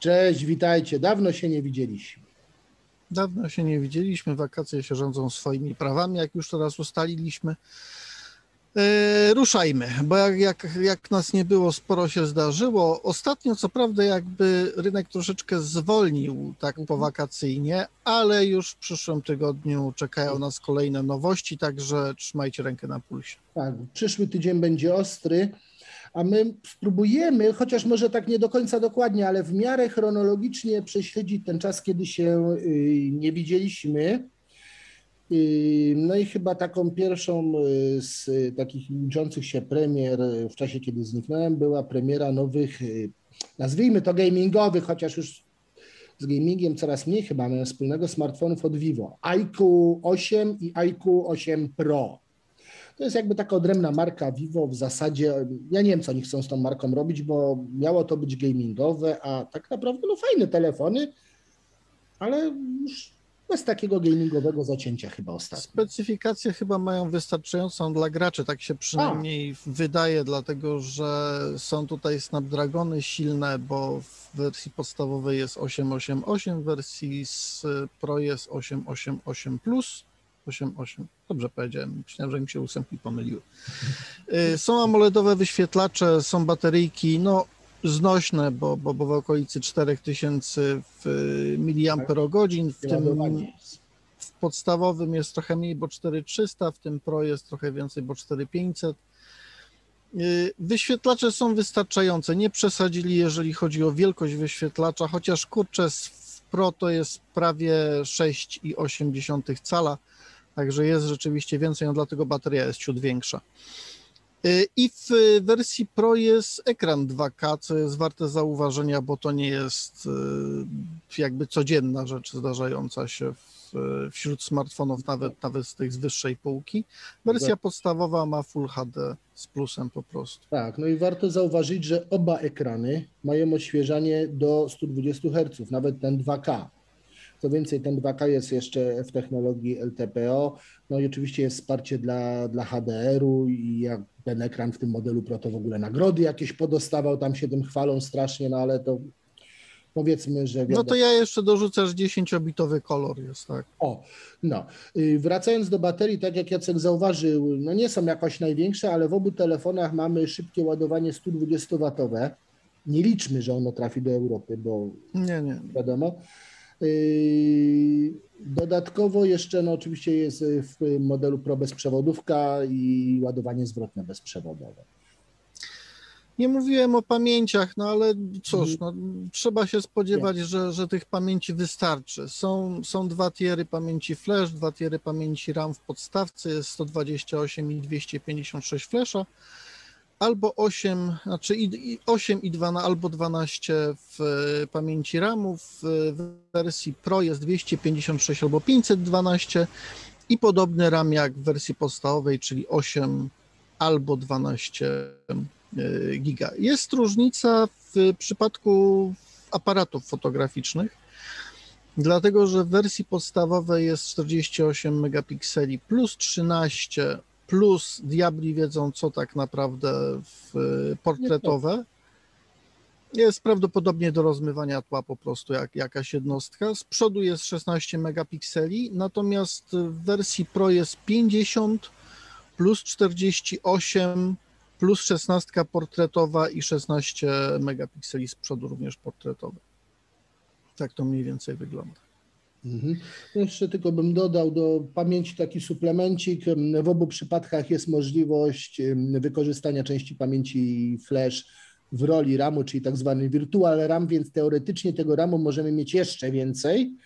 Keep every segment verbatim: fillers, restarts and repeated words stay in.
Cześć, witajcie. Dawno się nie widzieliśmy. Dawno się nie widzieliśmy, wakacje się rządzą swoimi prawami, jak już teraz ustaliliśmy. E, ruszajmy, bo jak, jak, jak nas nie było, sporo się zdarzyło. Ostatnio co prawda jakby rynek troszeczkę zwolnił tak powakacyjnie, ale już w przyszłym tygodniu czekają nas kolejne nowości, także trzymajcie rękę na pulsie. Tak, przyszły tydzień będzie ostry, a my spróbujemy, chociaż może tak nie do końca dokładnie, ale w miarę chronologicznie prześledzić ten czas, kiedy się nie widzieliśmy. No i chyba taką pierwszą z takich liczących się premier w czasie, kiedy zniknąłem, była premiera nowych, nazwijmy to gamingowych, chociaż już z gamingiem coraz mniej chyba mamy wspólnego, smartfonów od Vivo. I Q osiem i I Q osiem Pro. To jest jakby taka odrębna marka Vivo w zasadzie. Ja nie wiem, co oni chcą z tą marką robić, bo miało to być gamingowe, a tak naprawdę no fajne telefony, ale już bez takiego gamingowego zacięcia chyba ostatnio. Specyfikacje chyba mają wystarczającą dla graczy, tak się przynajmniej A. wydaje, dlatego że są tutaj Snapdragony silne, bo w wersji podstawowej jest osiem osiem osiem, w wersji z Pro jest osiem osiem osiem plus. osiem osiem, dobrze powiedziałem, myślałem, że mi się ósemki pomyliły. Są AMOLEDowe wyświetlacze, są bateryjki, no znośne, bo, bo, bo w okolicy cztery tysiące miliamperogodzin, w tym w podstawowym jest trochę mniej, bo cztery tysiące trzysta, w tym Pro jest trochę więcej, bo cztery tysiące pięćset. Wyświetlacze są wystarczające, nie przesadzili, jeżeli chodzi o wielkość wyświetlacza, chociaż kurczę, w Pro to jest prawie sześć i osiem cala, także jest rzeczywiście więcej, no dlatego bateria jest ciut większa. I w wersji Pro jest ekran dwa K, co jest warte zauważenia, bo to nie jest jakby codzienna rzecz zdarzająca się w, wśród smartfonów, nawet, nawet z tych z wyższej półki. Wersja podstawowa ma Full H D z plusem po prostu. Tak, no i warto zauważyć, że oba ekrany mają odświeżanie do stu dwudziestu herców, nawet ten dwa K. Co więcej, ten dwa K jest jeszcze w technologii L T P O, no i oczywiście jest wsparcie dla, dla H D R-u i jak ten ekran w tym modelu Pro to w ogóle nagrody jakieś podostawał, tam się tym chwalą strasznie, no ale to powiedzmy, że... Wiadomo. No to ja jeszcze dorzucę, że dziesięciobitowy kolor jest, tak. O, no. Wracając do baterii, tak jak Jacek zauważył, no nie są jakoś największe, ale w obu telefonach mamy szybkie ładowanie stu dwudziestowatowe. Nie liczmy, że ono trafi do Europy, bo nie, nie. wiadomo. Dodatkowo jeszcze no oczywiście jest w modelu Pro bezprzewodówka i ładowanie zwrotne bezprzewodowe. Nie mówiłem o pamięciach, no ale cóż, no, trzeba się spodziewać, że, że tych pamięci wystarczy. Są, są dwa tiery pamięci flash, dwa tiery pamięci RAM w podstawce, jest sto dwadzieścia osiem i dwieście pięćdziesiąt sześć flasha, albo osiem, znaczy i osiem i dwanaście, albo dwanaście w pamięci RAMu, w wersji Pro jest dwieście pięćdziesiąt sześć albo pięćset dwanaście i podobny RAM jak w wersji podstawowej, czyli osiem albo dwanaście giga. Jest różnica w przypadku aparatów fotograficznych, dlatego że w wersji podstawowej jest czterdzieści osiem megapikseli plus trzynaście, plus diabli wiedzą, co tak naprawdę w portretowe. Jest prawdopodobnie do rozmywania tła po prostu jak jakaś jednostka. Z przodu jest szesnaście megapikseli, natomiast w wersji Pro jest pięćdziesiąt plus czterdzieści osiem plus szesnaście portretowa i szesnaście megapikseli z przodu również portretowe. Tak to mniej więcej wygląda. Mhm. Jeszcze tylko bym dodał do pamięci taki suplemencik. W obu przypadkach jest możliwość wykorzystania części pamięci flash w roli RAMu, czyli tak zwany virtual RAM, więc teoretycznie tego RAMu możemy mieć jeszcze więcej.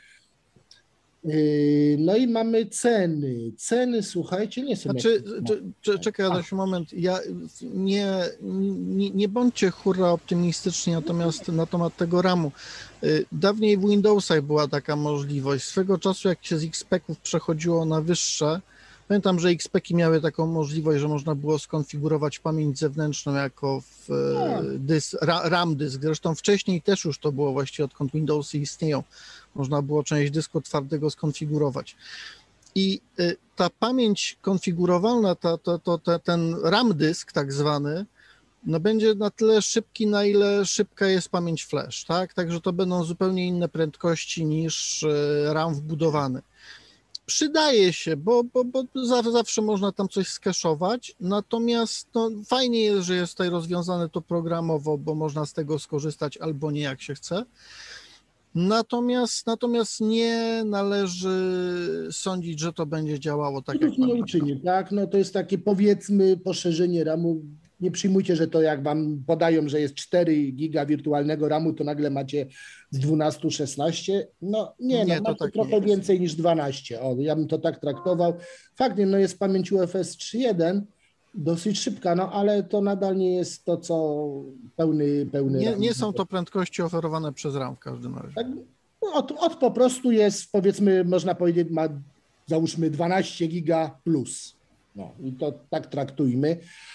No i mamy ceny. Ceny, słuchajcie, nie są... Znaczy, czy, czekaj, Adasiu, moment. Ja, nie, nie, nie bądźcie hurra optymistyczni natomiast na temat tego RAMu. Dawniej w Windowsach była taka możliwość. Swego czasu, jak się z X P eków przechodziło na wyższe, pamiętam, że X P eki miały taką możliwość, że można było skonfigurować pamięć zewnętrzną jako w dys, RAM dysk. Zresztą wcześniej też już to było właściwie, odkąd Windowsy istnieją. Można było część dysku twardego skonfigurować. I ta pamięć konfigurowalna, ta, to, to, to, ten RAM dysk tak zwany, no będzie na tyle szybki, na ile szybka jest pamięć flash, tak? Także to będą zupełnie inne prędkości niż RAM wbudowany. Przydaje się, bo, bo, bo zawsze można tam coś skeszować, natomiast no, fajnie jest, że jest tutaj rozwiązane to programowo, bo można z tego skorzystać albo nie, jak się chce. Natomiast, natomiast nie należy sądzić, że to będzie działało tak, jak nie uczyni, tak? No to jest takie, powiedzmy, poszerzenie ramu. Nie przyjmujcie, że to jak wam podają, że jest cztery giga wirtualnego ramu, to nagle macie z dwunastu szesnaście. No nie, Nie, no to macie tak trochę nie jest. więcej niż dwanaście. O, ja bym to tak traktował. Faktycznie, no jest pamięć U F S trzy jeden, dosyć szybka, no ale to nadal nie jest to, co pełny, pełny Nie, RAM. nie są to prędkości oferowane przez RAM w każdym razie. Tak, no od, od po prostu jest, powiedzmy, można powiedzieć, ma załóżmy dwanaście giga plus. No i to tak traktujmy.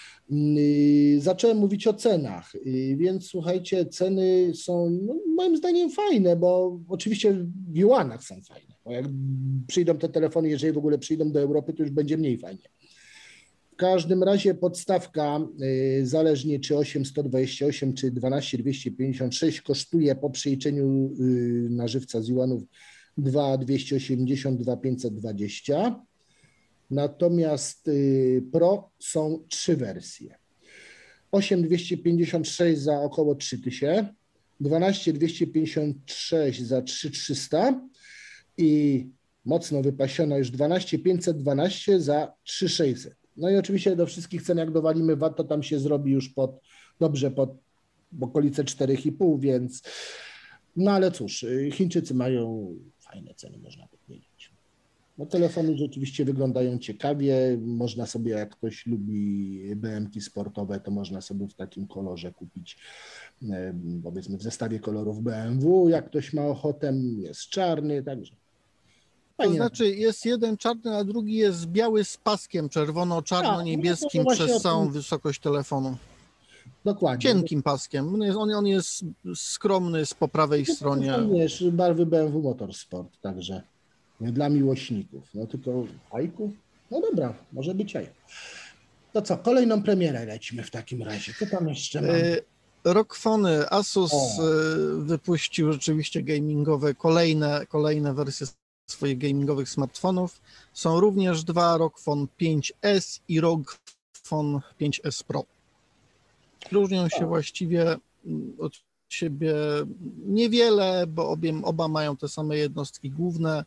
Yy, zacząłem mówić o cenach, yy, więc słuchajcie, ceny są no, moim zdaniem fajne, bo oczywiście w juanach są fajne, bo jak przyjdą te telefony, jeżeli w ogóle przyjdą do Europy, to już będzie mniej fajnie. W każdym razie podstawka, yy, zależnie czy osiem sto dwadzieścia osiem, czy dwanaście dwieście pięćdziesiąt sześć, kosztuje po przeliczeniu yy, na żywca z juanów dwa tysiące dwieście osiemdziesiąt, dwa tysiące pięćset dwadzieścia. Natomiast Pro są trzy wersje. osiem dwieście pięćdziesiąt sześć za około trzy tysiące, dwanaście dwieście pięćdziesiąt sześć za trzy tysiące trzysta i mocno wypasiona już dwanaście pięćset dwanaście za trzy tysiące sześćset. No i oczywiście do wszystkich cen, jak dowalimy V A T, to tam się zrobi już pod, dobrze pod okolice cztery i pół, więc no ale cóż, Chińczycy mają fajne ceny, można powiedzieć. No, telefony rzeczywiście wyglądają ciekawie, można sobie, jak ktoś lubi B M ki sportowe, to można sobie w takim kolorze kupić, powiedzmy w zestawie kolorów B M W, jak ktoś ma ochotę, jest czarny, także to znaczy jest jeden czarny, a drugi jest biały z paskiem czerwono-czarno-niebieskim no przez całą tym... wysokość telefonu. Dokładnie. Cienkim paskiem, on, on jest skromny z po prawej no, stronie. To wiesz, barwy B M W Motorsport, także dla miłośników, no tylko fajków, no dobra, może być jaj. To co, kolejną premierę lecimy w takim razie, co tam jeszcze mamy? Rockfony, Asus o. wypuścił rzeczywiście gamingowe, kolejne, kolejne wersje swoich gamingowych smartfonów. Są również dwa, ROG pięć S i ROG pięć S Pro. Różnią się o. właściwie od siebie niewiele, bo obie, oba mają te same jednostki główne,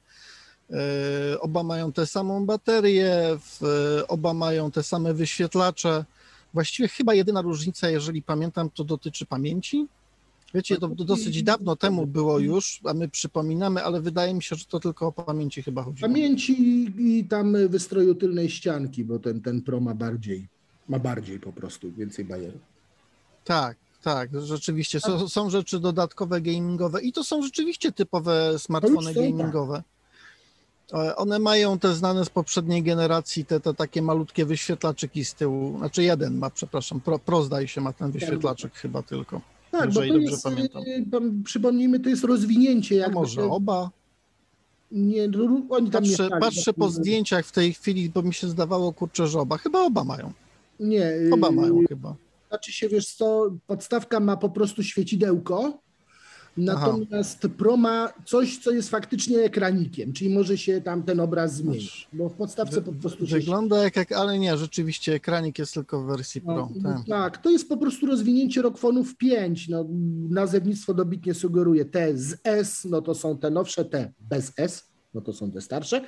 oba mają tę samą baterię, oba mają te same wyświetlacze. Właściwie chyba jedyna różnica, jeżeli pamiętam, to dotyczy pamięci. Wiecie, to, to dosyć dawno temu było już, a my przypominamy, ale wydaje mi się, że to tylko o pamięci chyba chodzi. Pamięci i tam wystroju tylnej ścianki, bo ten, ten Pro ma bardziej, ma bardziej po prostu, więcej bajerów. Tak, tak, rzeczywiście. Są, są rzeczy dodatkowe gamingowe i to są rzeczywiście typowe smartfony są, gamingowe. Tak. One mają te znane z poprzedniej generacji, te, te takie malutkie wyświetlaczyki z tyłu, znaczy jeden ma, przepraszam, Pro, Pro zdaje się ma ten wyświetlaczek tak. chyba tylko. Tak, bo to dobrze jest, pamiętam. Przypomnijmy, to jest rozwinięcie. Jak może się... oba? Nie, oni tam patrzę, nie patrzę po zdjęciach w tej chwili, bo mi się zdawało, kurczę, że oba. Chyba oba mają. Nie. Oba mają chyba. Znaczy się, wiesz co, podstawka ma po prostu świecidełko, natomiast Aha. Pro ma coś, co jest faktycznie ekranikiem, czyli może się tam ten obraz zmienić, bo w podstawce po prostu się... Wygląda jak, jak, ale nie, rzeczywiście ekranik jest tylko w wersji Pro. No, tak. tak, to jest po prostu rozwinięcie ROG pięć, no, nazewnictwo dobitnie sugeruje, te z S, no to są te nowsze, te bez S, no to są te starsze.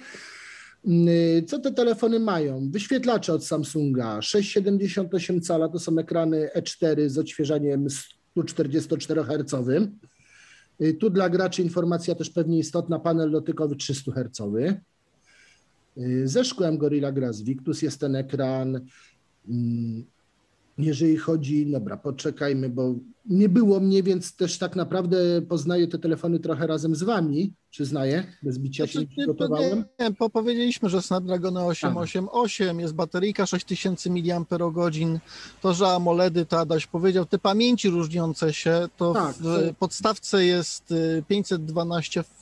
Co te telefony mają? Wyświetlacze od Samsunga, sześć przecinek siedemdziesiąt osiem cala, to są ekrany E cztery z odświeżaniem sto czterdziestoczterohercowym. Tu dla graczy informacja też pewnie istotna, panel dotykowy trzysta hercowy. Ze szkłem Gorilla Glass Victus jest ten ekran. Jeżeli chodzi, dobra, poczekajmy, bo nie było mnie, więc też tak naprawdę poznaję te telefony trochę razem z wami, przyznaję, bez bicia się nie przygotowałem. Nie, bo powiedzieliśmy, że Snapdragon osiem osiem osiem, jest bateryjka sześć tysięcy miliamperogodzin, to, że AMOLEDy, to Adaś powiedział, te pamięci różniące się, to tak, w to... podstawce jest pięćset dwanaście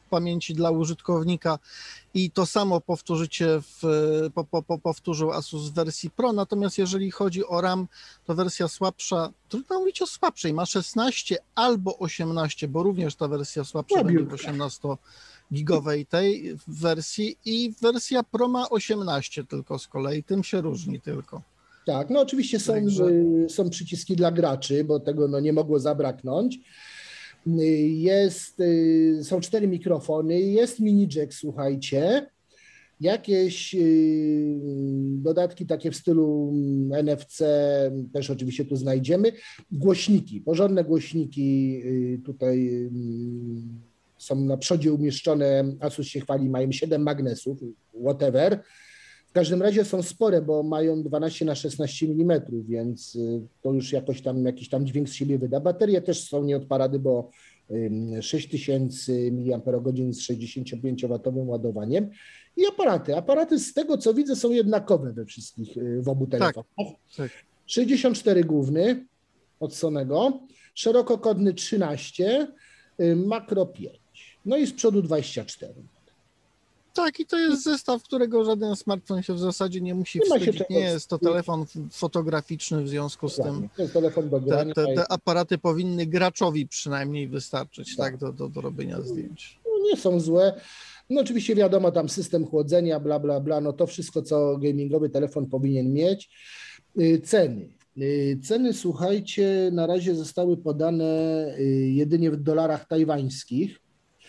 pamięci dla użytkownika i to samo powtórzycie w, po, po, po, powtórzył Asus w wersji Pro, natomiast jeżeli chodzi o RAM, to wersja słabsza, trudno mówić o słabszej, ma szesnaście albo osiemnaście, bo również ta wersja słabsza będzie w osiemnastogigowej tej wersji i wersja Pro ma osiemnaście tylko z kolei, tym się różni tylko. Tak, no oczywiście są, Także... są przyciski dla graczy, bo tego no nie mogło zabraknąć. Jest, są cztery mikrofony, jest mini jack, słuchajcie, jakieś dodatki takie w stylu N F C też oczywiście tu znajdziemy. Głośniki, porządne głośniki tutaj są na przodzie umieszczone, Asus się chwali, mają siedem magnesów, whatever. W każdym razie są spore, bo mają dwanaście na szesnaście milimetrów, więc to już jakoś tam jakiś tam dźwięk z siebie wyda. Baterie też są nie od parady, bo sześć tysięcy miliamperogodzin z sześćdziesięciopięciowatowym ładowaniem. I aparaty. Aparaty z tego, co widzę, są jednakowe we wszystkich, w obu telefonach. Tak, tak. sześćdziesiąt cztery główny od Sonego, szerokokątny trzynaście, makro pięć. No i z przodu dwadzieścia cztery. Tak, i to jest zestaw, którego żaden smartfon się w zasadzie nie musi wstydzić. Nie jest to telefon fotograficzny, w związku z tym to jest telefon do grania. Te, te, te aparaty powinny graczowi przynajmniej wystarczyć, tak, tak do, do, do robienia zdjęć. No, nie są złe. No oczywiście wiadomo, tam system chłodzenia, bla, bla, bla, no to wszystko, co gamingowy telefon powinien mieć. Ceny. Ceny, słuchajcie, na razie zostały podane jedynie w dolarach tajwańskich.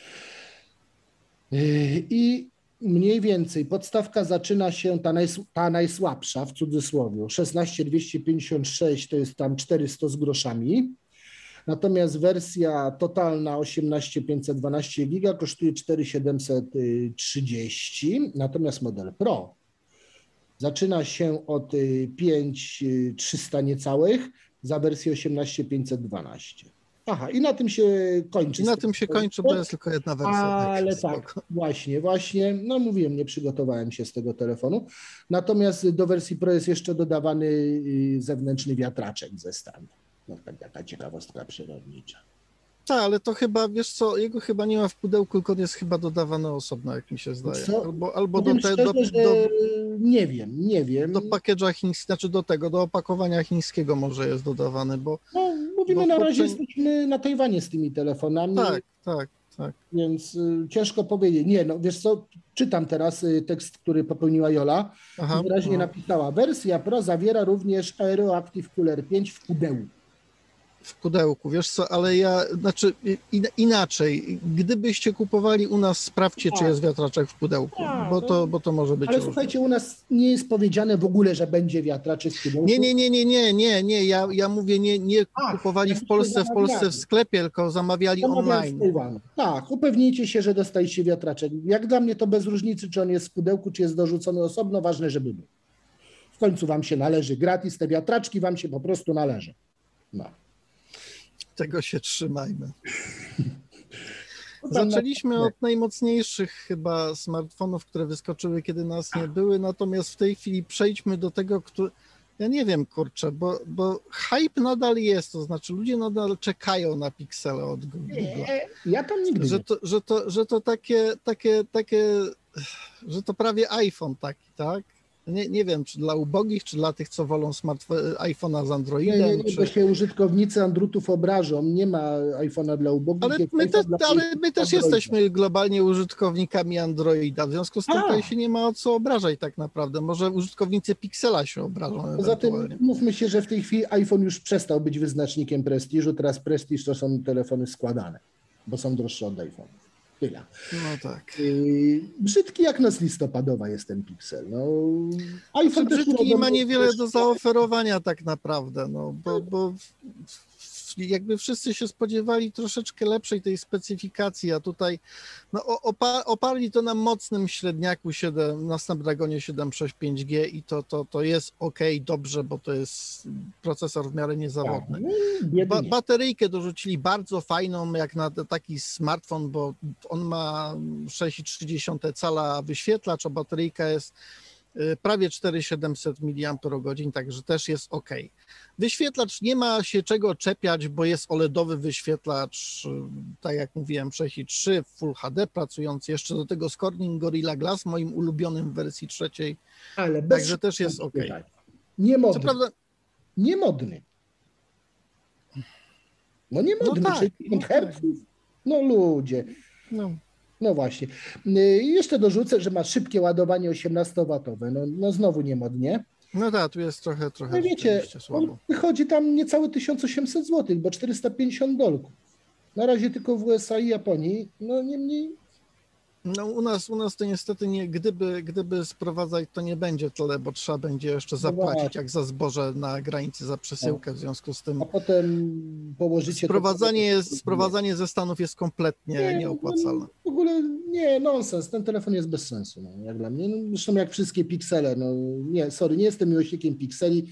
I mniej więcej podstawka zaczyna się, ta, najs, ta najsłabsza w cudzysłowie, szesnaście tysięcy dwieście pięćdziesiąt sześć to jest tam czterysta z groszami, natomiast wersja totalna osiemnaście tysięcy pięćset dwanaście giga kosztuje cztery tysiące siedemset trzydzieści, natomiast model Pro zaczyna się od pięć tysięcy trzysta niecałych za wersję osiemnaście tysięcy pięćset dwanaście. Aha, i na tym się kończy. I na tym się kończy, bo jest tylko jedna wersja. Ale tak, tak właśnie, właśnie, no mówiłem, nie przygotowałem się z tego telefonu. Natomiast do wersji Pro jest jeszcze dodawany zewnętrzny wiatraczek ze stanu. No tak, taka ciekawostka przyrodnicza. Tak, ale to chyba, wiesz co, jego chyba nie ma w pudełku, tylko on jest chyba dodawany osobno, jak mi się zdaje. Co? Albo, albo do, te, szczerze, do, do... Nie wiem, nie wiem. Do pakiedża chińskiego, znaczy do tego, do opakowania chińskiego może jest dodawany, bo... No, mówimy bo na razie, poprzedni... jesteśmy na Tajwanie z tymi telefonami. Tak, tak, tak. Więc y, ciężko powiedzieć. Nie, no wiesz co, czytam teraz y, tekst, który popełniła Jola. Aha, wyraźnie aha. napisała, wersja Pro zawiera również Aeroactive Cooler pięć w pudełku. W pudełku, wiesz co, ale ja, znaczy in, inaczej, gdybyście kupowali u nas, sprawdźcie, A. czy jest wiatraczek w pudełku, A, bo, to, bo to może być Ale różne. Słuchajcie, u nas nie jest powiedziane w ogóle, że będzie wiatraczek w pudełku. Nie, nie, nie, nie, nie, nie, nie, ja, ja mówię, nie, nie A, kupowali w Polsce, w Polsce w sklepie, tylko zamawiali online. Tak, upewnijcie się, że dostaliście wiatraczek. Jak dla mnie to bez różnicy, czy on jest w pudełku, czy jest dorzucony osobno, ważne, żeby był. W końcu wam się należy gratis, te wiatraczki wam się po prostu należą. No. Tego się trzymajmy. Zaczęliśmy od najmocniejszych chyba smartfonów, które wyskoczyły, kiedy nas nie były, natomiast w tej chwili przejdźmy do tego, który... Ja nie wiem, kurczę, bo, bo hype nadal jest, to znaczy ludzie nadal czekają na piksele od Google'a. Ja tam nigdy że to, że to, że to takie, takie, takie, że to prawie iPhone taki, tak? Nie, nie wiem, czy dla ubogich, czy dla tych, co wolą smartfon, iPhone'a z Androidem. Nie, nie, nie, czy... bo się użytkownicy Androidów obrażą. Nie ma iPhone'a dla ubogich. Ale my, te, ale my też jesteśmy globalnie użytkownikami Androida, w związku z tym tutaj się nie ma o co obrażać tak naprawdę. Może użytkownicy Pixela się obrażą. Poza tym mówmy się, że w tej chwili iPhone już przestał być wyznacznikiem prestiżu. Teraz prestiż to są telefony składane, bo są droższe od iPhone'ów. Tyle. No tak. Yy, brzydki jak noc listopadowa jest ten Pixel. No, iPhone znaczy, brzydki nie ma niewiele do zaoferowania tak naprawdę, no, bo, bo jakby wszyscy się spodziewali troszeczkę lepszej tej specyfikacji, a tutaj no, opa oparli to na mocnym średniaku siedem, na Snapdragonie siedem sześć pięć G i to, to, to jest ok, dobrze, bo to jest procesor w miarę niezawodny. Ba bateryjkę dorzucili bardzo fajną, jak na taki smartfon, bo on ma sześć przecinek trzy cala wyświetlacz, a bateryjka jest prawie cztery tysiące siedemset miliamperogodzin, także też jest ok. Wyświetlacz nie ma się czego czepiać, bo jest OLEDowy wyświetlacz, tak jak mówiłem, sześć i trzy, Full H D pracujący, jeszcze do tego z Corning Gorilla Glass, moim ulubionym w wersji trzeciej, ale bez także też jest ok. Niemodny. Co prawda... Niemodny. No niemodny, no tak, sześćdziesiąt herców. No ludzie. No. No właśnie. I jeszcze dorzucę, że ma szybkie ładowanie osiemnastowatowe. No, no znowu niemodnie. No tak, tu jest trochę, trochę No wiecie, słabo. on wychodzi tam niecałe tysiąc osiemset złotych, bo czterysta pięćdziesiąt dolków. Na razie tylko w U S A i Japonii, no niemniej... No u nas, u nas to niestety nie, gdyby, gdyby sprowadzać, to nie będzie tyle, bo trzeba będzie jeszcze zapłacić jak za zboże na granicy za przesyłkę, w związku z tym... A potem położycie... Sprowadzanie, jest, sprowadzanie ze Stanów jest kompletnie nie, nieopłacalne. No, w ogóle nie, nonsens, ten telefon jest bez sensu, no, jak dla mnie. No, zresztą jak wszystkie piksele, no nie, sorry, nie jestem miłośnikiem pikseli.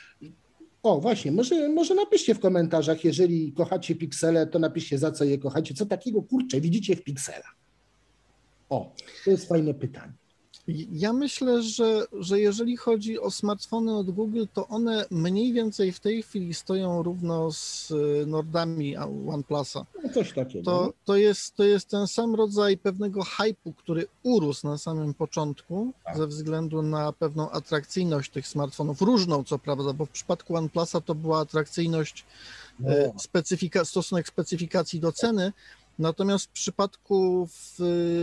O, właśnie, może, może napiszcie w komentarzach, jeżeli kochacie piksele, to napiszcie, za co je kochacie. Co takiego, kurczę, widzicie w pikselach? O, to jest fajne pytanie. Ja myślę, że, że jeżeli chodzi o smartfony od Google, to one mniej więcej w tej chwili stoją równo z Nordami OnePlusa. No coś takiego. To, to, jest, to jest ten sam rodzaj pewnego hype'u, który urósł na samym początku tak. ze względu na pewną atrakcyjność tych smartfonów, różną co prawda, bo w przypadku OnePlusa to była atrakcyjność, no. specyfika, stosunek specyfikacji do ceny. Natomiast w przypadku w,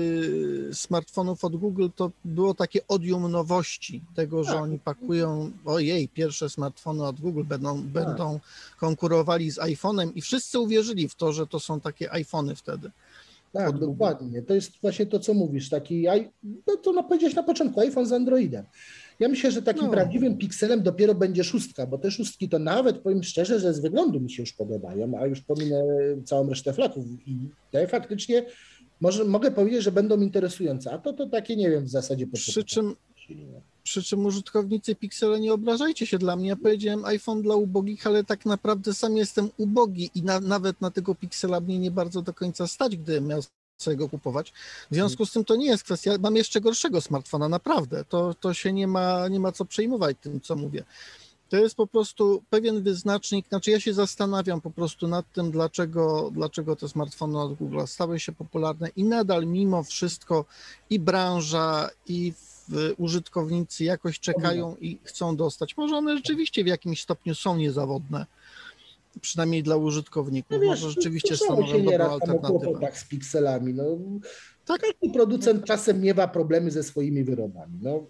y, smartfonów od Google to było takie odium nowości, tego, że tak. oni pakują, ojej, pierwsze smartfony od Google będą, tak. będą konkurowali z iPhone'em i wszyscy uwierzyli w to, że to są takie iPhony wtedy. Tak, dokładnie. To jest właśnie to, co mówisz, taki, no to powiedziałeś na początku, iPhone z Androidem. Ja myślę, że takim no. prawdziwym pikselem dopiero będzie szóstka, bo te szóstki to nawet, powiem szczerze, że z wyglądu mi się już podobają, a już pominę całą resztę flaków i te faktycznie może, mogę powiedzieć, że będą interesujące, a to to takie, nie wiem, w zasadzie... Przy czym, przy czym użytkownicy Pixela, nie obrażajcie się dla mnie, ja powiedziałem iPhone dla ubogich, ale tak naprawdę sam jestem ubogi i na, nawet na tego Pixela mnie nie bardzo do końca stać, gdybym miał sobie go kupować. W związku z tym to nie jest kwestia, mam jeszcze gorszego smartfona, naprawdę, to, to się nie ma, nie ma co przejmować tym, co mówię. To jest po prostu pewien wyznacznik, znaczy ja się zastanawiam po prostu nad tym, dlaczego, dlaczego te smartfony od Google stały się popularne i nadal mimo wszystko i branża, i użytkownicy jakoś czekają i chcą dostać. Może one rzeczywiście w jakimś stopniu są niezawodne, przynajmniej dla użytkowników. No wiesz, może rzeczywiście stanowią dobrą alternatywę. Tak z pikselami. No, tak. Każdy producent czasem miewa problemy ze swoimi wyrobami. No,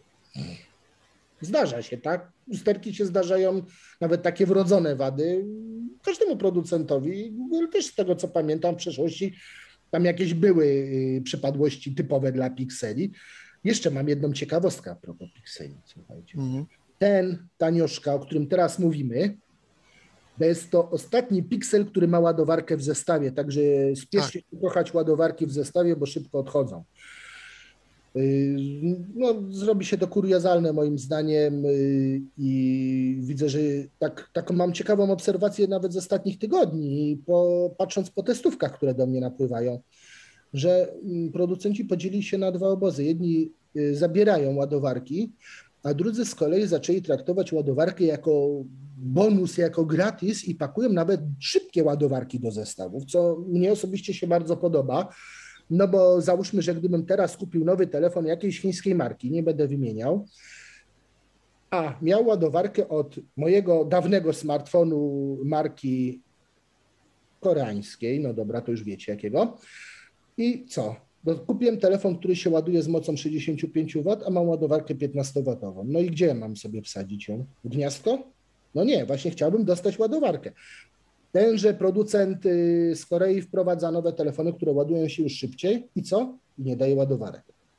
zdarza się, tak? Usterki się zdarzają, nawet takie wrodzone wady. Każdemu producentowi, Google też z tego, co pamiętam w przeszłości, tam jakieś były przypadłości typowe dla pikseli. Jeszcze mam jedną ciekawostkę a propos pikseli. Słuchajcie. Mhm. Ten tanioszka, o którym teraz mówimy, to jest to ostatni piksel, który ma ładowarkę w zestawie, także spieszcie się kochać ładowarki w zestawie, bo szybko odchodzą. No, zrobi się to kuriozalne moim zdaniem i widzę, że tak, taką mam ciekawą obserwację nawet z ostatnich tygodni, po, patrząc po testówkach, które do mnie napływają, że producenci podzielili się na dwa obozy. Jedni zabierają ładowarki, a drudzy z kolei zaczęli traktować ładowarkę jako bonus, jako gratis i pakują nawet szybkie ładowarki do zestawów, co mnie osobiście się bardzo podoba, no bo załóżmy, że gdybym teraz kupił nowy telefon jakiejś chińskiej marki, nie będę wymieniał, a miał ładowarkę od mojego dawnego smartfonu marki koreańskiej, no dobra, to już wiecie jakiego, i co? Bo kupiłem telefon, który się ładuje z mocą sześćdziesiąt pięć watów, a mam ładowarkę piętnastowatową. No i gdzie ja mam sobie wsadzić ją? W gniazdko? No nie, właśnie chciałbym dostać ładowarkę. Tenże producent z Korei wprowadza nowe telefony, które ładują się już szybciej i co? I nie daje ładowarek.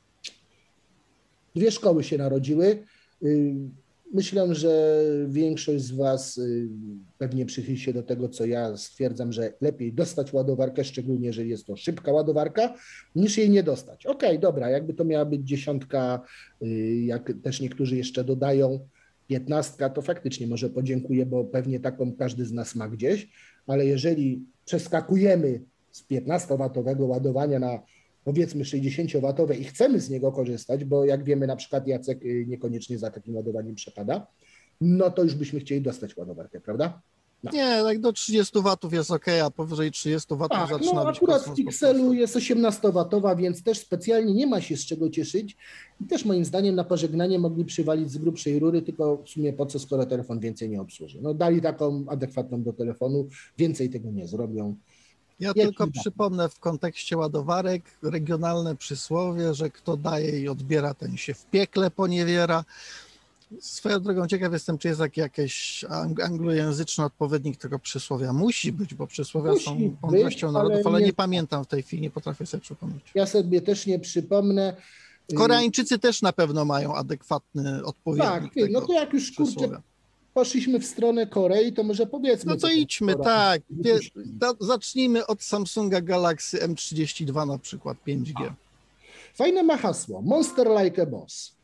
Dwie szkoły się narodziły. Myślę, że większość z Was pewnie przychyli się do tego, co ja stwierdzam, że lepiej dostać ładowarkę, szczególnie jeżeli jest to szybka ładowarka, niż jej nie dostać. Okej, okay, dobra, jakby to miała być dziesiątka, jak też niektórzy jeszcze dodają, piętnastka, to faktycznie może podziękuję, bo pewnie taką każdy z nas ma gdzieś, ale jeżeli przeskakujemy z piętnastowatowego ładowania na powiedzmy sześćdziesięciowatowe i chcemy z niego korzystać, bo jak wiemy, na przykład Jacek niekoniecznie za takim ładowaniem przepada, no to już byśmy chcieli dostać ładowarkę, prawda? No. Nie, tak do trzydziestu watów jest ok, a powyżej trzydziestu watów Tak, zaczyna no być akurat kosmos w Pixelu jest osiemnastowatowa, więc też specjalnie nie ma się z czego cieszyć. I też moim zdaniem na pożegnanie mogli przywalić z grubszej rury, tylko w sumie po co, skoro telefon więcej nie obsłuży. No dali taką adekwatną do telefonu, więcej tego nie zrobią. Ja Jak tylko nie da. przypomnę w kontekście ładowarek regionalne przysłowie, że kto daje i odbiera, ten się w piekle poniewiera. Swoją drogą ciekaw jestem, czy jest taki jakiś ang- anglojęzyczny odpowiednik tego przysłowia. Musi być, bo przysłowia Musi są być, mądrością narodów, ale ale nie- nie pamiętam w tej chwili, nie potrafię sobie przypomnieć. Ja sobie też nie przypomnę. Koreańczycy też na pewno mają adekwatny odpowiednik Tak, ty, no tego to jak już kurczę przysłowia. poszliśmy w stronę Korei, to może powiedzmy. No co to tam idźmy, Korea tak. wypuści. Wie- da- Zacznijmy od Samsunga Galaxy M trzydzieści dwa na przykład, pięć G. Fajne ma hasło. Monster like a boss.